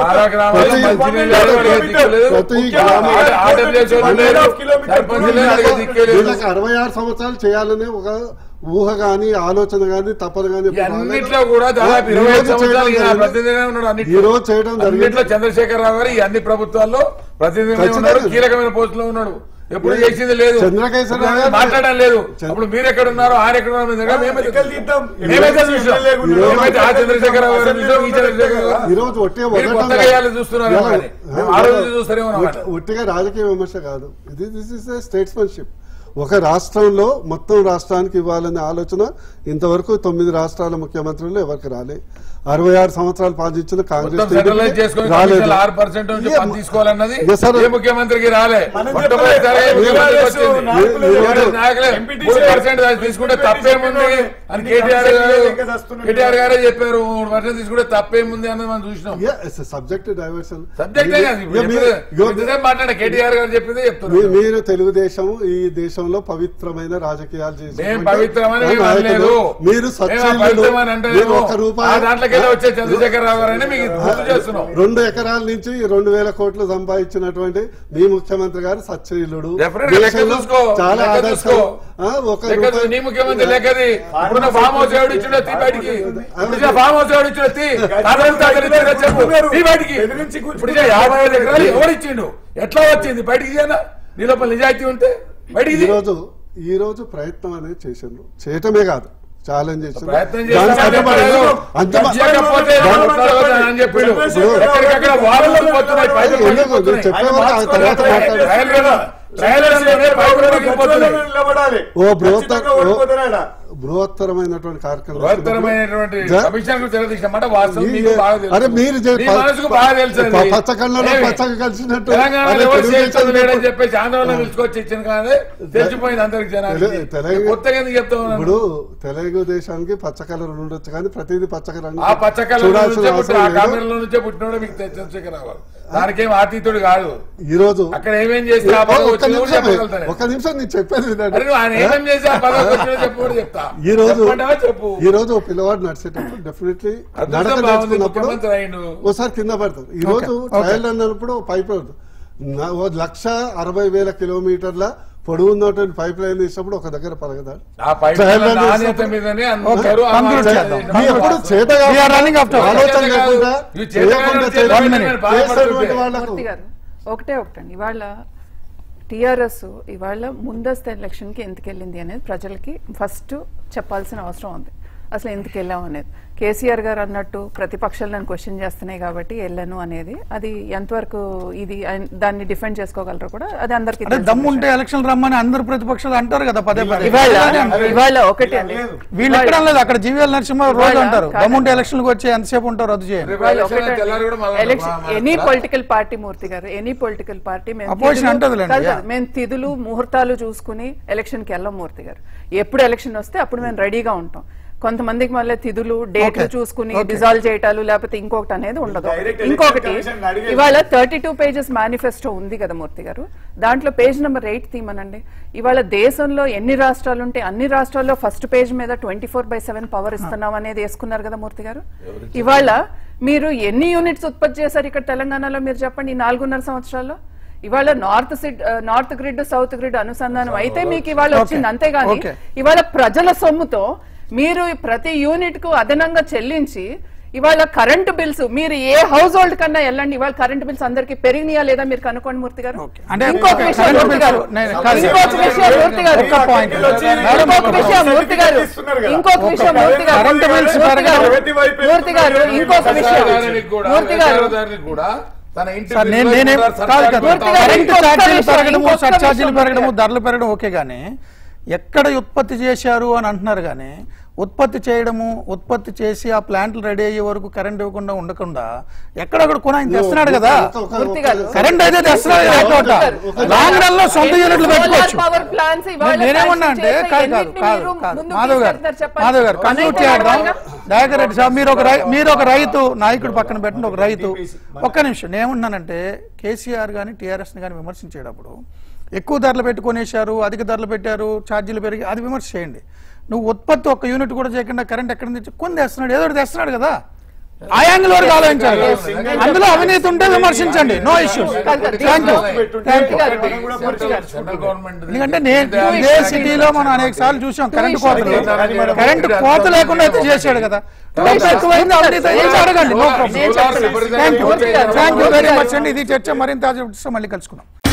66 సంవత్సరాలు చేయాలనే ఒక ఊహ గాని ఆలోచన గాని తప్పదు గాని అన్నిట్లో కూడా దాదాపు 25 సంవత్సరాలు ఈ రోజు చేయడం జరిగింది. చంద్రశేఖర్ రావు గారు ఈ అన్ని ప్రభుత్వాల్లో ప్రతినిధిగా ఉన్నారు, కీలకమైన పోస్టులో ఉన్నాడు. ఎప్పుడు చేసింది లేదు, మాట్లాడడం లేదు. అప్పుడు మీరు ఎక్కడ ఉన్నారో ఆయన ఎక్కడ ఉన్నారు ఒట్టిగా రాజకీయ విమర్శ కాదు ఇది. This is statesmanship. ఒక రాష్ట్రంలో మొత్తం రాష్ట్రానికి ఇవ్వాలనే ఆలోచన ఇంతవరకు 9 రాష్ట్రాల ముఖ్యమంత్రులు ఎవరికి రాలే. 66 సంవత్సరాలు పాలించిన కాంగ్రెస్ తీసుకోవాలన్నది ముఖ్యమంత్రికి రాలే. తీసుకుంటే తప్పేముంది అని కేటీఆర్ గారే చెప్పారు. 3% తీసుకుంటే తప్పేముంది అన్నది మనం చూసినాం. సబ్జెక్ట్ డైవర్షన్ మాట్లాడే కేటీఆర్ గారు చెప్పింది చెప్తున్నారు. మీరు తెలుగుదేశం ఈ దేశంలో పవిత్రమైన రాజకీయాలు చేసి మీరు వచ్చే చంద్రశేఖరరావు గారని మీకు గుర్తు చేస్తున్నాం. 2 ఎకరాల నుంచి 2000 కోట్లు సంపాదించినటువంటి మీ ముఖ్యమంత్రి గారు సచ్చీలుడు. చాలా ఆదర్శం. నీ ముఖ్యమంత్రి లేకది ఇప్పుడున్న ఫామ్ హౌస్ ఎవడు ఇచ్చిండో తీ బయటికి. ఫామ్ హౌస్ ఎవడు ఇచ్చిండో తీ బయటికి. ఇప్పుడు 55 ఎకరాలు ఎవడు ఇచ్చిండు, ఎట్లా వచ్చింది బయటికి? నీ లోపల నిజాయితీ ఉంటే బయటికి. ఈ రోజు ప్రయత్నం అనేది చేసిండ్రు, చేయటమే కాదు ఛాలెంజ్ చేసిండ్రు. బృహత్తరమైనటువంటి కార్యక్రమం. మీరు పచ్చకళ్ళలో పచ్చగా కలిసినట్టు చెప్పేసి ఆందోళన తీసుకొచ్చి ఇచ్చిన కానీ తెలిసిపోయింది అందరికి జనాలు. ఇప్పుడు తెలుగుదేశానికి పచ్చ కలర్ ఉండొచ్చు కానీ ప్రతిదీ పచ్చ కలర్. ఆ పచ్చ కలర్ నుంచే పుట్టినోడు మీకు చంద్రశేఖర్ రావు. దానికేం అతీతుడు కాదు. ఈ రోజు అక్కడ ఏమేం చేసి ఒక నిమిషం నేను చెప్పేది చెప్తా. ఈ రోజు పిల్లవాడు నడిచేటప్పుడు డెఫినెట్లీ నడక నేర్చుకున్నప్పుడు ఒకసారి కింద పడతారు. ఈ రోజు ట్రయల్ అన్నప్పుడు పైప్ 1,60,000 కిలోమీటర్ల పొడవు ఉన్నటువంటి పైప్ లైన్ ఇచ్చినప్పుడు ఒక దగ్గర పలగదా. ఒకటండి ఇవాళ టీఆర్ఎస్ ఇవాళ ముందస్తు ఎలక్షన్ కి ఎందుకు వెళ్ళింది అనేది ప్రజలకి ఫస్ట్ చెప్పాల్సిన అవసరం ఉంది. అసలు ఎందుకు వెళ్ళాం అనేది కేసీఆర్ గారు అన్నట్టు ప్రతిపక్షాలు నన్ను క్వశ్చన్ చేస్తున్నాయి కాబట్టి వెళ్ళను అనేది అది ఎంతవరకు ఇది దాన్ని డిఫెండ్ చేసుకోగలరు కూడా అది అందరికి దమ్ముంటే ఎలక్షన్ రమ్మని అందరు ప్రతిపక్షాలు అంటారు కదా పదే పదే. ఇవాళ ఒకటి అండి వీళ్ళు ఎక్కడ లేదు, అక్కడ జీవీఎల్ నరసింహ రోజు అంటారు దమ్ముంటే ఎలక్షన్కి వచ్చి ఎంతసేపు ఉంటారు రద్దు చేయండి. ఎనీ పొలిటికల్ పార్టీ మూర్తి గారు ఎనీ పొలిటికల్ పార్టీ మేము తిథులు ముహూర్తాలు చూసుకుని ఎలక్షన్ కి వెళ్ళాం మూర్తి గారు. ఎప్పుడు ఎలక్షన్ వస్తే అప్పుడు మేము రెడీగా ఉంటాం. కొంతమందికి మళ్ళీ తిథులు డేట్లు చూసుకుని డిజాల్వ్ చేయటాలు లేకపోతే ఇంకొకటి అనేది ఉండదు. ఇంకొకటి ఇవాళ 32 పేజెస్ మేనిఫెస్టో ఉంది కదా మూర్తి గారు, దాంట్లో పేజ్ నెంబర్ 8 తీమనండి. ఇవాళ దేశంలో ఎన్ని రాష్ట్రాలు ఉంటే అన్ని రాష్ట్రాల్లో ఫస్ట్ పేజ్ మీద 24/7 పవర్ ఇస్తున్నాం అనేది వేసుకున్నారు కదా మూర్తి గారు. ఇవాళ మీరు ఎన్ని యూనిట్స్ ఉత్పత్తి చేశారు ఇక్కడ తెలంగాణలో మీరు చెప్పండి ఈ 4.5 సంవత్సరాల్లో. ఇవాళ నార్త్ గ్రిడ్ సౌత్ గ్రిడ్ అనుసంధానం అయితే మీకు ఇవాళ వచ్చింది. అంతేగాని ఇవాళ ప్రజల సొమ్ముతో మీరు ప్రతి యూనిట్ కు అదనంగా చెల్లించి ఇవాళ కరెంటు బిల్స్ మీరు ఏ హౌస్ హోల్డ్ కన్నా వెళ్ళండి ఇవాళ కరెంటు బిల్స్ అందరికి పెరిగినాయా లేదా మీరు కనుక్కోండి మూర్తి గారు. ఇంకొక విషయం మూర్తి గారు సర్ఛార్జీలు పెరగడము ధరలు పెరగడం ఓకే గానీ ఎక్కడ ఉత్పత్తి చేశారు అని అంటున్నారు. కానీ ఉత్పత్తి చేయడము ఉత్పత్తి చేసి ఆ ప్లాంట్లు రెడీ అయ్యే వరకు కరెంట్ ఇవ్వకుండా ఉండకుండా ఎక్కడొక్కడ కూడా ఆయన తెస్తున్నాడు కదా. కరెంట్ అయితే తెస్తున్నాడు లాంగ్ రన్ లో సొంత యూనిట్లు పెట్టుకోవచ్చు. నేనేమన్నా అంటే మాధవ్ గారు కన్క్లూడ్ చేద్దాం. దయాకర్ రెడ్డి సార్ మీరు ఒక రైతు నాయకుడు పక్కన పెట్టండి, ఒక రైతు. ఒక్క నిమిషం నేనున్నానంటే కేసీఆర్ గాని టీఆర్ఎస్ ని కానీ విమర్శించేటప్పుడు ఎక్కువ ధరలు పెట్టుకునేశారు, అధిక ధరలు పెట్టారు, ఛార్జీలు పెరిగి అది విమర్శ చేయండి. నువ్వు ఉత్పత్తి ఒక్క యూనిట్ కూడా చేయకుండా కరెంట్ ఎక్కడ నుంచి కొన్ని తెస్తున్నాడు, ఏదో ఒకటి తెస్తున్నాడు కదా, ఆ యాంగిల్ వరకు ఆలోచించాలి. అందులో అవినీతి ఉంటే విమర్శించండి, నో ఇష్యూస్. ఎందుకంటే ఇదే సిటీలో మనం అనేక సార్లు చూసాం కరెంటు కోతలు. కరెంటు కోత లేకుండా అయితే చేశాడు కదా. ఎక్కువైంది అవినీతి అయితే అడగండి, no problem. Thank you very much అండి. ఇది చర్చ మరింత మళ్ళీ కలుసుకుందాం.